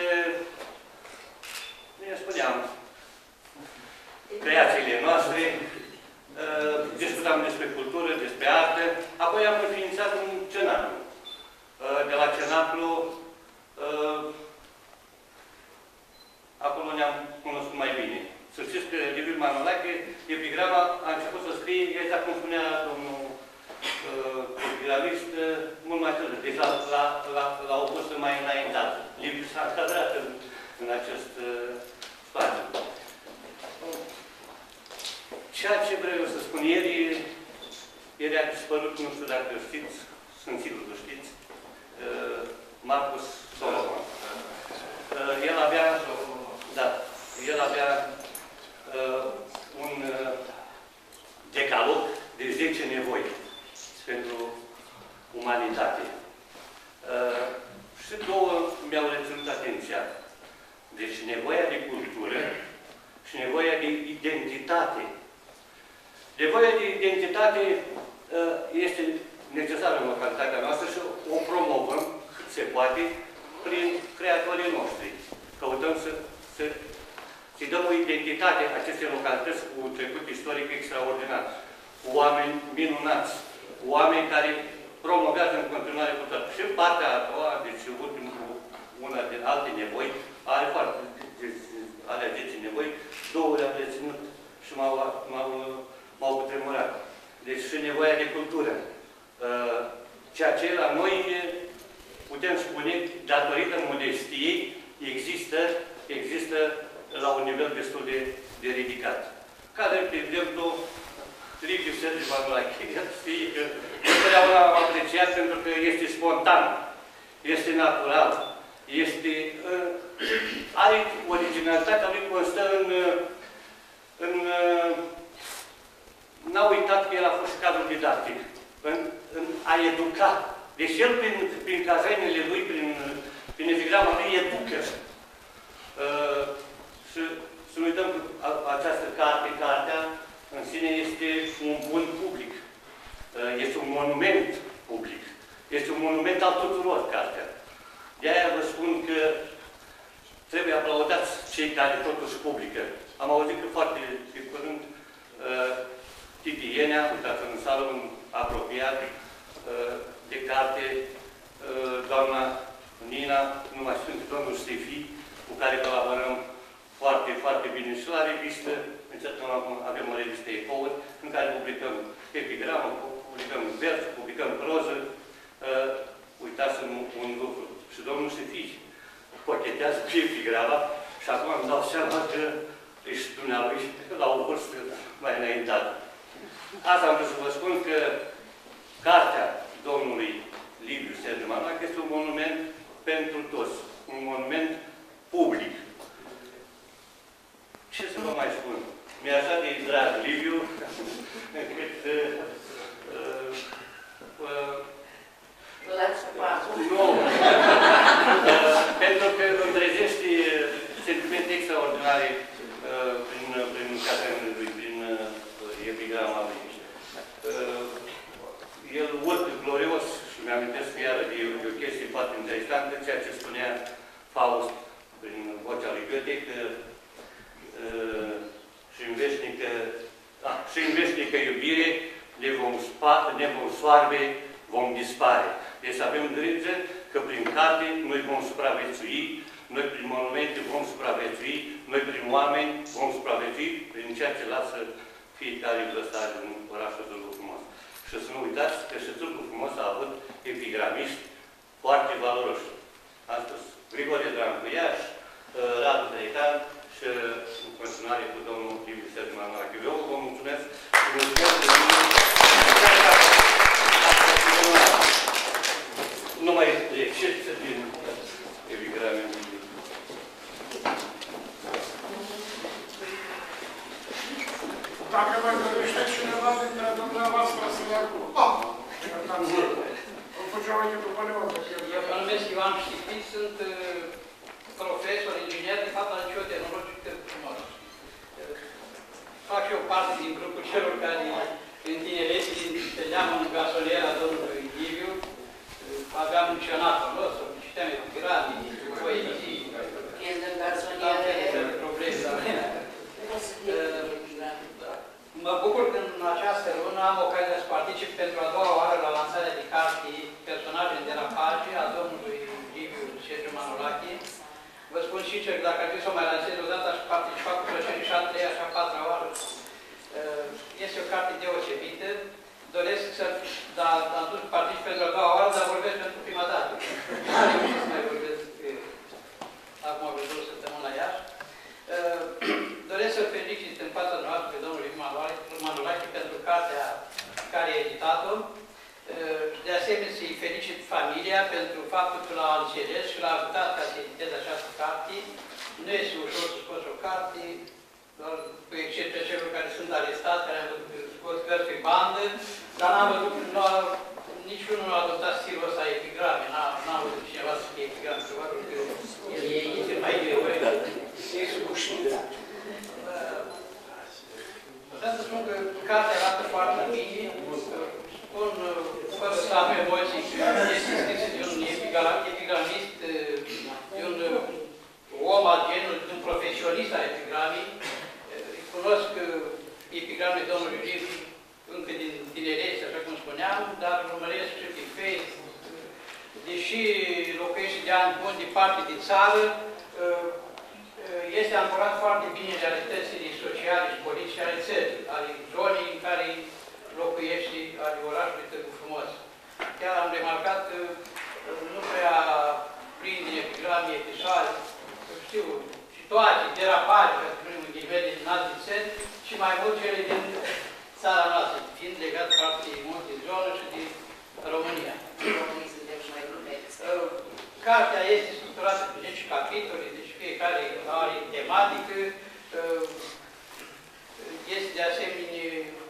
ne spuneam creațiile noastre, discutam despre cultură, despre artă, apoi am înființat un cenaclu. De la cenaclu, acolo ne-am cunoscut mai bine. Să știți că Liviu Manolache, epigrama, a început să scrie, exact cum spunea domnul epigramist, mult mai târziu, deci la o vârstă mai înaintată. Liviu s-a încadrat în acest spațiu. Ceea ce vreau eu să spun, ieri a dispărut, nu știu dacă știți, sunt sigur că știți, Marcus Solomon. El avea un decalog de 10 nevoi pentru umanitate. Și două mi-au reținut atenția. Deci nevoia de cultură și nevoia de identitate. Nevoia de identitate este necesară în localitatea noastră și o promovăm cât se poate prin creatorii noștri. Căutăm să-i dăm o identitate acestei localități cu un trecut istoric extraordinar, cu oameni minunați, cu oameni care promovează în continuare cu toată. Și în partea a doua, deci una din alte nevoi, ale vieții nevoi, două le-am reținut și m-au cutremurat. Deci și nevoia de cultură. Ceea ce la noi, putem spune, datorită modestiei, există la un nivel destul de ridicat. Care, de exemplu, Liviu Sergiu Manolache, știi că întotdeauna am apreciat pentru că este spontan, este natural, are originalitatea lui constă n-a uitat că el a fost și cadru didactic, în a educa. Deci el, prin cazenele lui, prin epigrama lui, educă. Și să nu uităm că această cartea, în sine, este un bun public. Este un monument public. Este un monument al tuturor, cartea. De-aia vă spun că trebuie aplaudați cei care totuși publică. Am auzit că foarte de curând Titi Ienea, uitați în sală, un apropiat de carte, doamna Nina, nu mai știu, domnul Stefi, cu care colaborăm foarte, foarte bine și la revistă. Încercăm acum, avem o revistă Ecouri, în care publicăm epigramă, publicăm vers, publicăm proză. Uitați un lucru. Și domnul Stefi pochetează cu epigrama și acum îmi dau seama că ești dumnealui la o vârstă mai înaintată. Asta am vrut să vă spun că cartea domnului Liviu Sergiu Manolache este un monument pentru toți. Un monument public. Ce să vă mai spun? Mi-e așa de drag Liviu, încât nu. Pentru că îmi trezești sentimente extraordinare prin cazenele lui, prin epigrama lui. El urcă glorios și mi-amintesc iară de o chestie foarte interesantă, ceea ce spunea Faust prin vocea lui Goethe, că și în veșnică iubire ne vom soarbe, vom dispare. Deci avem grijă că prin carte noi vom supraviețui, noi prin monumente vom supraviețui, noi prin oameni vom supraviețui prin ceea ce lasă fiecare vlăstare în orașul Târgu Frumos. Și să nu uitați că și Târgu Frumos a avut epigramiști foarte valoroși. Am spus, Grigore Drancu Iași, Radu Treican și în continuare cu domnul Liviu Sergiu Manolache. Eu vă mulțumesc și mulțumesc nu mai excepție din epigrame. Dacă mai dorește cineva dintre dumneavoastră să ia cu... Îmi făcea uite după neotă. Eu mă numesc Ioan Știpit, sunt profesor, inginer, de fapt, la Liceu Tehnologic Târgu Frumos. Fac și eu parte din grupul celor care, în tinerețe, stăteam în gasoliera domnului Liviu, aveam un cenacul nostru, citeam epigrame, poezii. Când în garsonieră... Mă bucur că în această lună am ocazia să particip pentru a doua oară la lansarea de carte Personaje în derapage a domnului Liviu Sergiu Manolache. Vă spun sincer, dacă ar fi să o mai lansez odată, aș participa cu plăcere și a treia și a patra oară. Este o carte deosebită. Doresc să particip pentru a doua oară, dar vorbesc pentru prima dată. Am reușit să mai vorbesc acum vreo 2 săptămâni la Iași. Doresc să felicit în fața noastră pe domnul Liviu Manolache pentru cartea care a editat-o. De asemenea, să-i felicit familia pentru faptul că l-a înțeles și l-a ajutat ca să editeze această carte. Nu este ușor să scoți o carte, doar cu excepția celor care sunt arestați, care am văzut că scot cărți pe bandă, dar n-am văzut, niciunul nu a adoptat stilul ăsta epigrame, n-am văzut cineva să fie epigrame, probabil că el e mai greu. E sub ușniță. genul, un profesionist al epigramei. Cunosc epigramele domnului Liviu încă din tinerețe, așa cum spuneam, dar urmăresc și pe Facebook. Deși locuiește de ani buni departe de țară, este ancorat foarte bine în realitățile sociale și politice ale țării, ale zonei în care locuiește, ale orașului Târgu Frumos. Chiar am remarcat că nu prea prinde epigrame, episoade, știu, situații, derapaje, ca să spunem în ghilimere, din alte țări, și mai mult cele din țara noastră, fiind legat foarte mult de zonă și de România. Cartea este structurată pe 10 capitole, deci fiecare are tematică. Este de asemenea,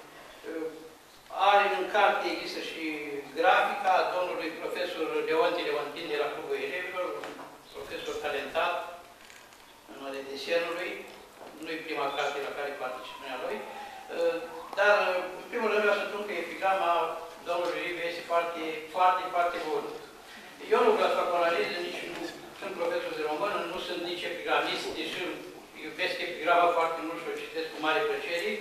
are în carte, există și grafica domnului profesor Leonti Leontin de la Clubul Elevilor, un profesor talentat în ale desenului. Nu-i prima carte la care participă lui. Dar, în primul rând, vreau să spun că epigrama domnului Liviu este foarte, foarte, foarte bună. Eu nu vreau să fac o analiză, nici nu sunt profesor de română, nu sunt nici epigramist, deși iubesc epigrama foarte mult și o citesc cu mare plăcere.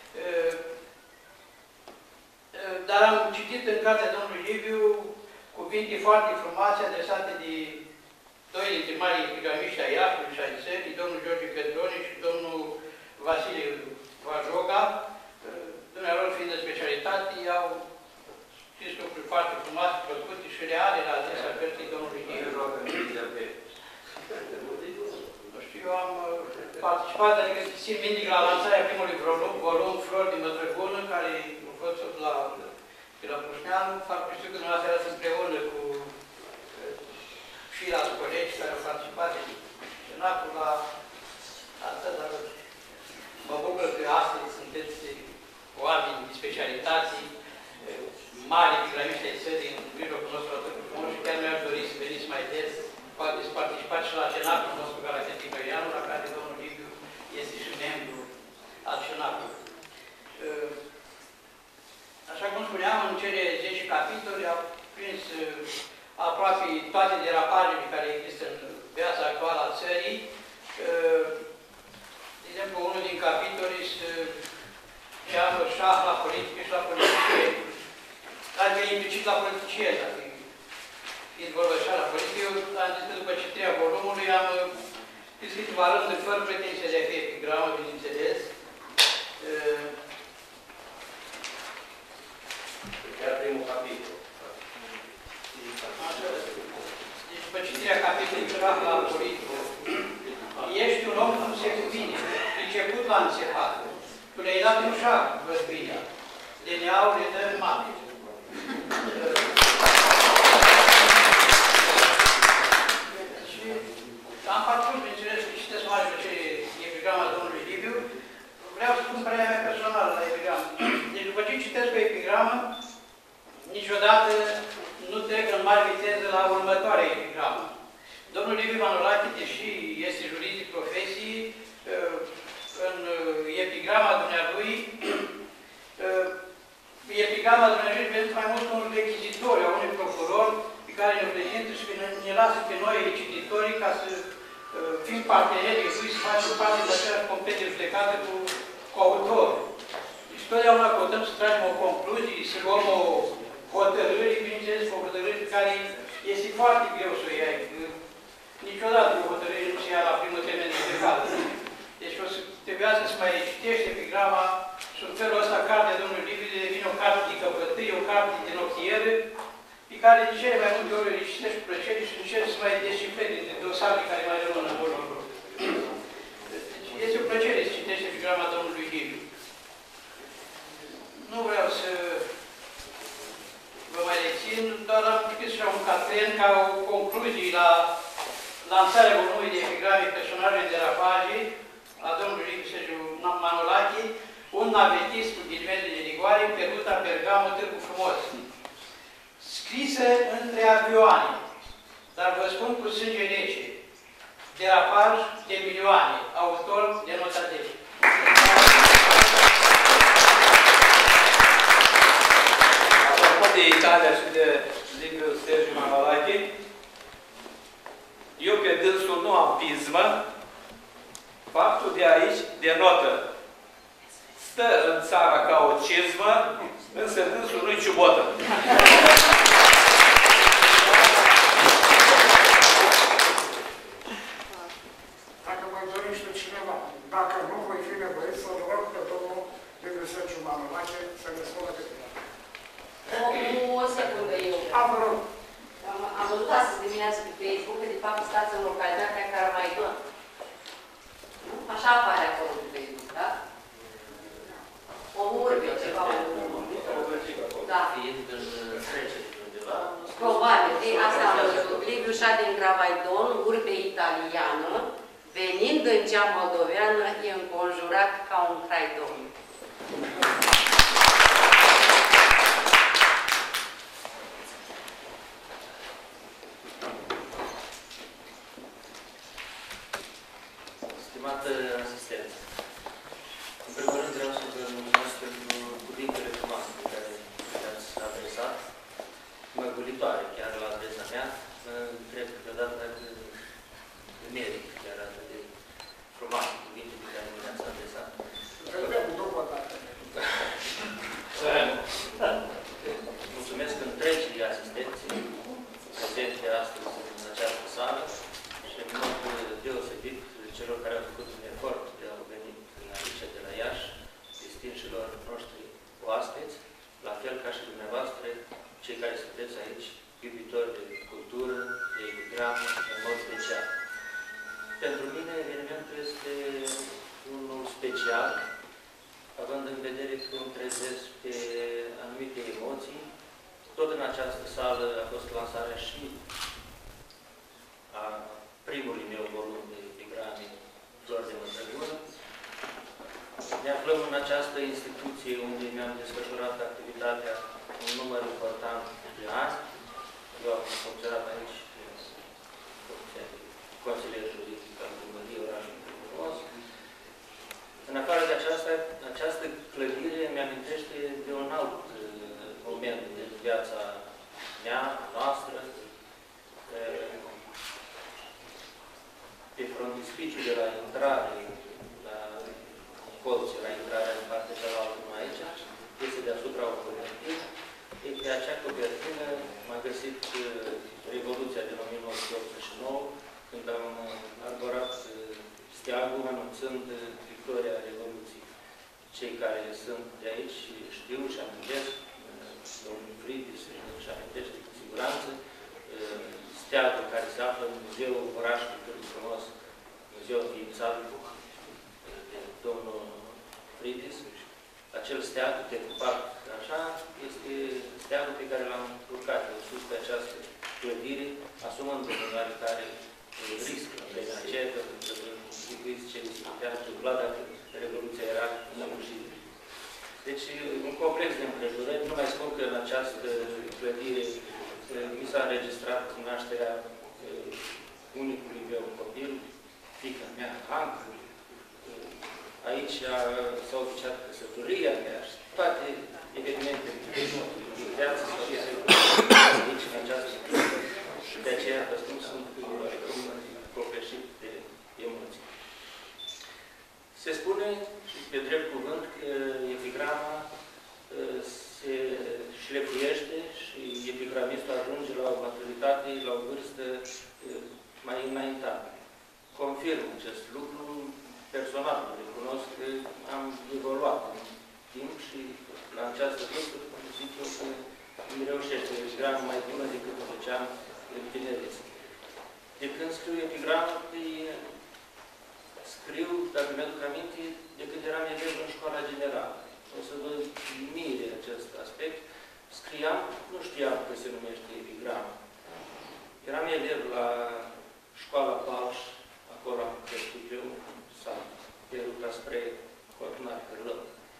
Dar am citit în cartea domnului Liviu cuvinte foarte frumoase adresate de doi dintre mari epigramiști ai Iașului și ai țării, domnul George Petroni și domnul Vasile Vajoga. Dumnealor fiind de specialitate, au scris lucruri foarte frumoase, plăcute și reale la adresa cărții domnului Liviu. Nu știu, eu am participat, adică țin minte la lansarea primului volum Flori din Mătrăgună, care a fost la Pușneanu. Faptul știu că dumneavoastră erați împreună cu și alți colegi care au participat în senatul la asta, dar mă bucur că astăzi sunteți oameni de specialitate, mari epigramiști ai țării în mijlocul nostru atât de frumos și chiar mi-aș dori să veniți mai des, poate să participați și la senatul nostru Galatea Tigăianu, la care domnul Liviu este și membru al senatului. Așa cum spuneam, în cele 10 capitole a prins aproape toate derapajele care există în viața actuală a țării. De exemplu, unul din capitole se cheamă șah la politică și la politicieni. Adică implicit la politicieni, adică fiind vorba așa la politică, eu am zis că după citirea volumului am scris câteva rânduri fără pretenție de a fi epigramă, bineînțeles. Chiar primul capitol. Deci, după citirea capitolului șah la politică, ești un om cum se cuvine, priceput la înțepat. Tu le-ai dat un șah, văzbirea. De neau le dă mame. Și am parcurs, bineînțeles, că citesc mare plăcere epigrama domnului Liviu. Vreau să spun părerea mea personală la epigramă. Deci după ce citesc o epigramă, niciodată nu trec în mare viteză la următoarea epigramă. Domnul Liviu Manolache, deși este jurist de profesie, în epigrama dumnealui, epigrama dumnealui pentru mai mult un rechizitor a unui procuror pe care ne prezintă și ne lasă pe noi cititorii ca să fim parteneri lui, să facem parte de aceeași completă judecată cu autorul. Deci totdeauna căutăm să tragem o concluzie, să luăm o hotărâre, bineînțeles, o hotărâre pe care este foarte greu să o iei. Niciodată o hotărâre nu se ia la primul termen de judecată. Deci o să trebuia să mai citești epigrama și în felul ăsta cartea domnului Liviu devine o carte de căpătâie, o carte de noptieră, pe care de cele mai multe ori le citești cu plăcere și încerci să mai descifrezi dintre dosarele care mai rămân în bolul lor. Deci este o plăcere să citești epigrama domnului Liviu. Nu vreau să vă mai rețin, doar am scris și un catren ca o concluzie la lansarea volumului de epigrame personaje de rapaje a domnului Liviu Sergiu Manolache, un navetis cu ghilimele de rigoare, pierduta Bergamo, Târgu Frumos. Scrisă între avioane, dar vă spun cu sânge rece, derapaj de milioane, autor de nota 10. Apropo de Italia și de Liviu Sergiu Manolache, eu pe dânsul nu am pismă, Faptul de aici denotă stă în țara ca o cizmă, însă dânsul nu-i ciubotă. Dacă mai dorește cineva, dacă nu voi fi nevoit, să-l rog pe domnul Liviu Sergiu Manolache să ne spună câteva. O secundă eu. Vă rog. Am văzut astăzi dimineață pe Facebook că de fapt stați în localitatea Caramaidon. Nu? Așa apare acolo pe Facebook, da? O urbe, ceva o urbe. Da. Probabil. Asta am văzut. Liviu Șa din Gravaidon, urbe italiană, venind în cea moldoveană, e înconjurat ca un craidon. Stimată asistență, în primul rând vreau să vă mulțumesc pentru cuvintele frumoase pe care le-ați adresat, mărguritoare chiar la adresa mea. Mă întreb câteodată dacă merit chiar atât de frumoase cuvinte pe care le-ați adresat. Mulțumesc întregii asistențe prezente astăzi în această sală și în mod deosebit celor care au făcut un efort de a veni aici, de la Iași, distinșilor noștri oaspeți, la fel ca și dumneavoastră, cei care sunteți aici, iubitori de cultură, de epigramă, în mod special. Pentru mine, evenimentul este unul special, având în vedere că îmi trezesc pe anumite emoții. Tot în această sală a fost lansarea și a primului meu volum de epigrame, Flori de Mătăgură. Ne aflăm în această instituție unde mi-am desfășurat activitatea un număr important de ani. Eu am funcționat aici consilier juridic al Primăriei orașului frumos. În afară de această clădire mi-amintește de un alt moment din viața mea, noastră, pe frontispiciul de la intrare, la colț, la intrarea în partea cealaltă, nu aici, este deasupra o copertină. Pe acea copertină m-a găsit Revoluția din 1989, când am arborat steagul anunțând victoria Revoluției. Cei care sunt de aici știu și amintesc, domnul Fridis și amintește cu siguranță, steagul care se află în Muzeul Orașului Târgu Frumos, muzeul înființat de domnul Fridis. Acel steag decupat așa este steagul pe care l-am urcat eu sus pe această clădire, asumând un oarecare risc în vremea aceea, pentru că știți ce se putea întâmpla dacă Revoluția era înăbușită. Deci, un complex de împrejurări. Nu mai spun că în această clădire mi s-a înregistrat nașterea unicului meu copil, fiica mea, Anca. Aici s-a oficiat căsătoria mea și toate evenimentele din viață s-au aici, în această clădire. Și de aceea, vă spun, sunt copleșit de emoții. Se spune, și pe drept cuvânt, că epigrama se șlefuiește și epigramistul ajunge la o maturitate, la o vârstă mai înaintată. Confirm acest lucru, personal recunosc că am evoluat în timp și la această vârstă zic eu că îmi reușește epigrama mai bună decât o făceam în tinerețe. De când scriu epigramă, scriu, dacă mi-aduc aminte, de când eram elev în școala generală. O să vă mire acest aspect. Scriam, nu știam că se numește epigramă. Eram elev la școala Palș, acolo am crescut eu, sat, pe ruta spre Cortunar, Cârlău.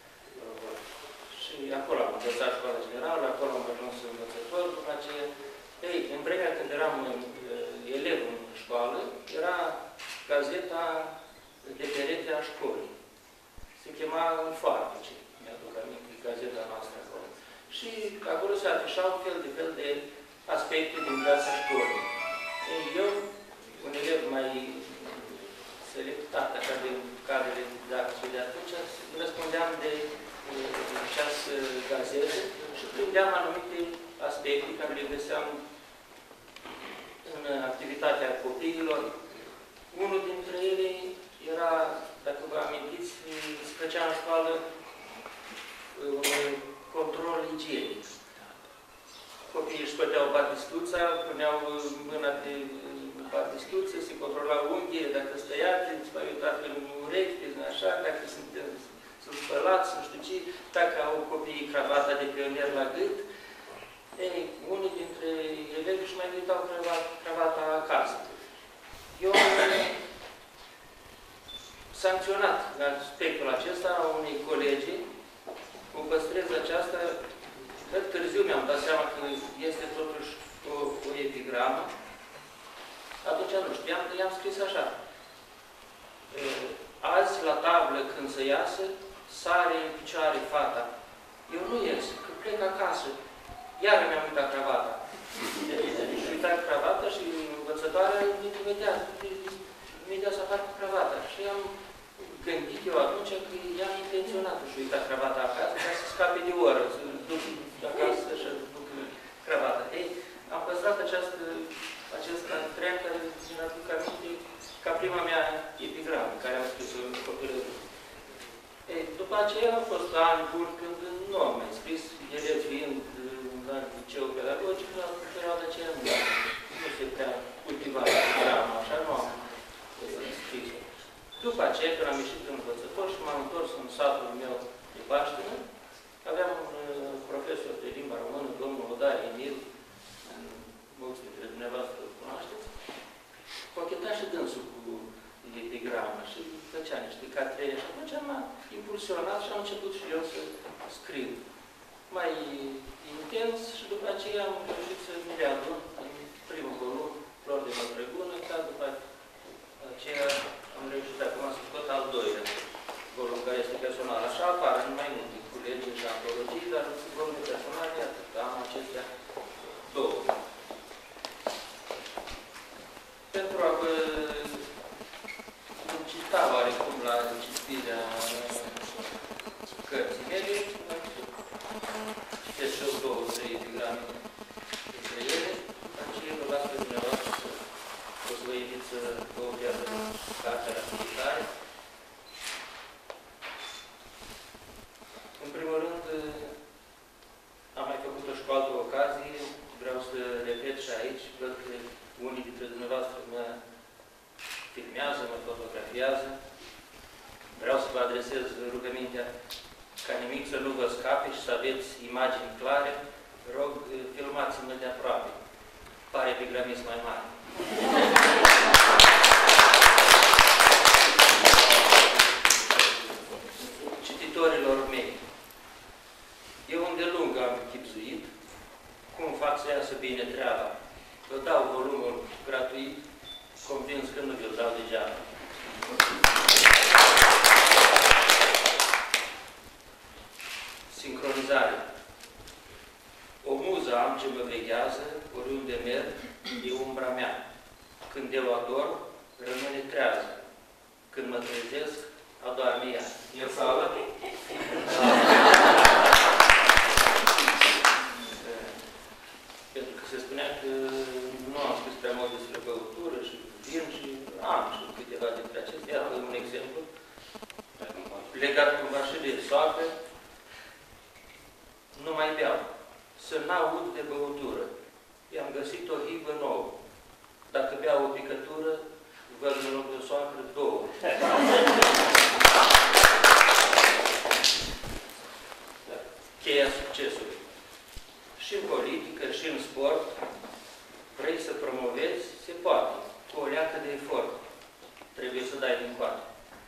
Și acolo am învățat școala generală, acolo am ajuns învățător, după aceea. Ei, în vremea când eram elev în școală, era gazeta de perete a școlii. Se chema Un Farmece, mi-aduc aminte, gazeta noastră acolo. Și acolo se afișau fel de aspecte din viața școlii. Eu, un elev mai selectat, așa, din cadrele didactice de atunci, răspundeam de 6 gazete și prindeam anumite aspecte care le găseam în activitatea copiilor. Unul dintre ele era, dacă vă amintiți, se făcea în școală un control igienic. Copiii își scoteau batistuța, puneau mâna pe batistuță, se controlau unghii, dacă stăiate, se mai uitat în urechi, așa, dacă sunt spălați, nu știu ce, dacă au copiii cravata de pionier la gât. Ei, unii dintre elevi își mai uitau cravata acasă. Eu am sancționat aspectul acesta a unei colegi, cu păstrez aceasta, cred târziu mi-am dat seama că este totuși o epigramă. Atunci nu știam, i-am scris așa. Azi, la tablă, când se iasă, sare în picioare fata. Eu nu ies, că plec acasă. Iar mi-am uitat cravata. Deci uitat cravata și învățătoarea imediat să fac cu cravata. Și am gândit eu atunci că i-am intenționat și uitat cravata acasă ca să scape de oră, să duc acasă și duc cravata. Ei, am păstrat acest trend care îmi aduc aminte ca prima mea epigramă, care am scris-o în copilărie. Ei, după aceea au fost ani buni când nu am mai scris, elevi fiind la liceu pedagogic, la perioada aceea nu se prea cultiva epigrama, așa nu am scris-o. După aceea, când am ieșit în învățător și m-am întors în satul meu de Paștină, aveam un profesor de limba română, domnul Odare Emil, mulți dintre dumneavoastră îl cunoașteți, cocheta și dânsul cu epigrama și făcea niște catrele și atunci m-a impulsionat și am început și eu să scriu mai intens și după aceea am reușit să mi le adun în primul volum, Flori de Mătrăgună, ca după aceea am reușit acum să scot al doilea volum, care este personal. Așa apar în mai multe culegeri și antologii, dar volumul personal e atât. Am acestea două. Pentru a vă incita oarecum la citirea cărții mele, citesc și eu 2-3 epigrame dintre ele, aceea vă las pe dumneavoastră să o să vă invit să vă uitează cartea la citare. În primul rând, am mai făcut-o și cu altă ocazie, vreau să repet și aici, văd că unii dintre dumneavoastră mă filmează, mă fotografiază. Vreau să vă adresez rugămintea ca nimic să nu vă scape și să aveți imagini clare. Rog, filmați-mă de aproape. Pare epigramism mai mare. Cititorilor mei, eu îndelung am chipzuit cum fac să iasă bine treaba. Vă dau volumul gratuit, convins că nu vi-l dau degeaba. Sincronizare. O muză am ce mă veghează, oriunde merg, e umbra mea. Când eu adorm, rămâne trează. Când mă trezesc, adoarme ea. E sală? Pentru că se spunea că nu am scris prea mult despre băutură și vin și am și câteva dintre acestea. Iată un exemplu legat cumva și de soacră. Nu mai beau. Să n-aud de băutură. I-am găsit o hibă nouă. Dacă beau o picătură, văd în loc de soacră 2. Cheia succesului. Și în politică, și în sport, vrei să promovezi, se poate. Cu o leacă de efort. Trebuie să dai din coate.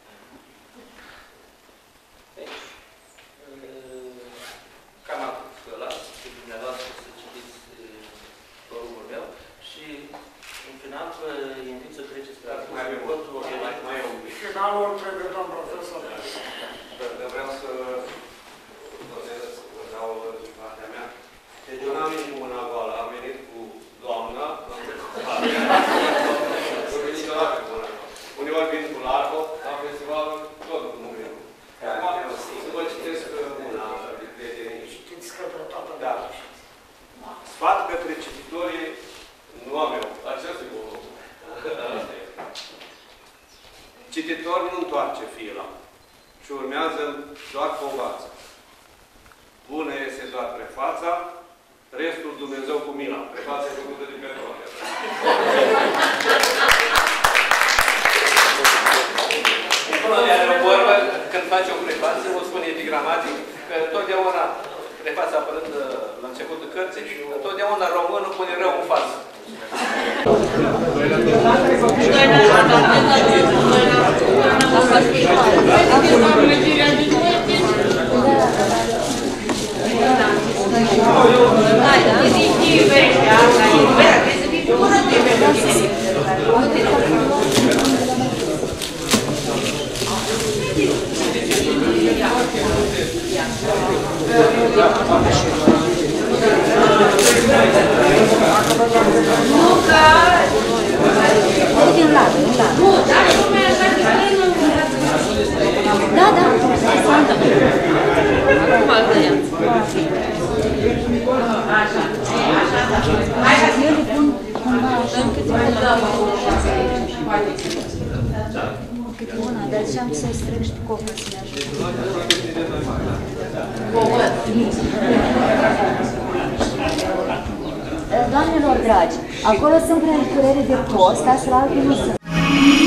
Cam atât. Vă las pe dumneavoastră să citiți volumul meu și în final vă invit să treceți pe mai avem finalul întoarce fila și urmează doar povața. Bună este doar prefața, restul Dumnezeu cu mila. Prefața e făcută de persoane. Are o vorbă, când face o prefață, o spune epigramatic, că totdeauna, prefața apărând la începutul cărții, totdeauna românul pune rău în față. Da, da, interesantă. Acum altă ea. Așa, hai să eu le pun cumva așa câte una, dar ziceam să-i strâng și pe copă să-mi ajute. Doamnelor dragi, acolo sunt prea curere de post, astfel altul nu sunt.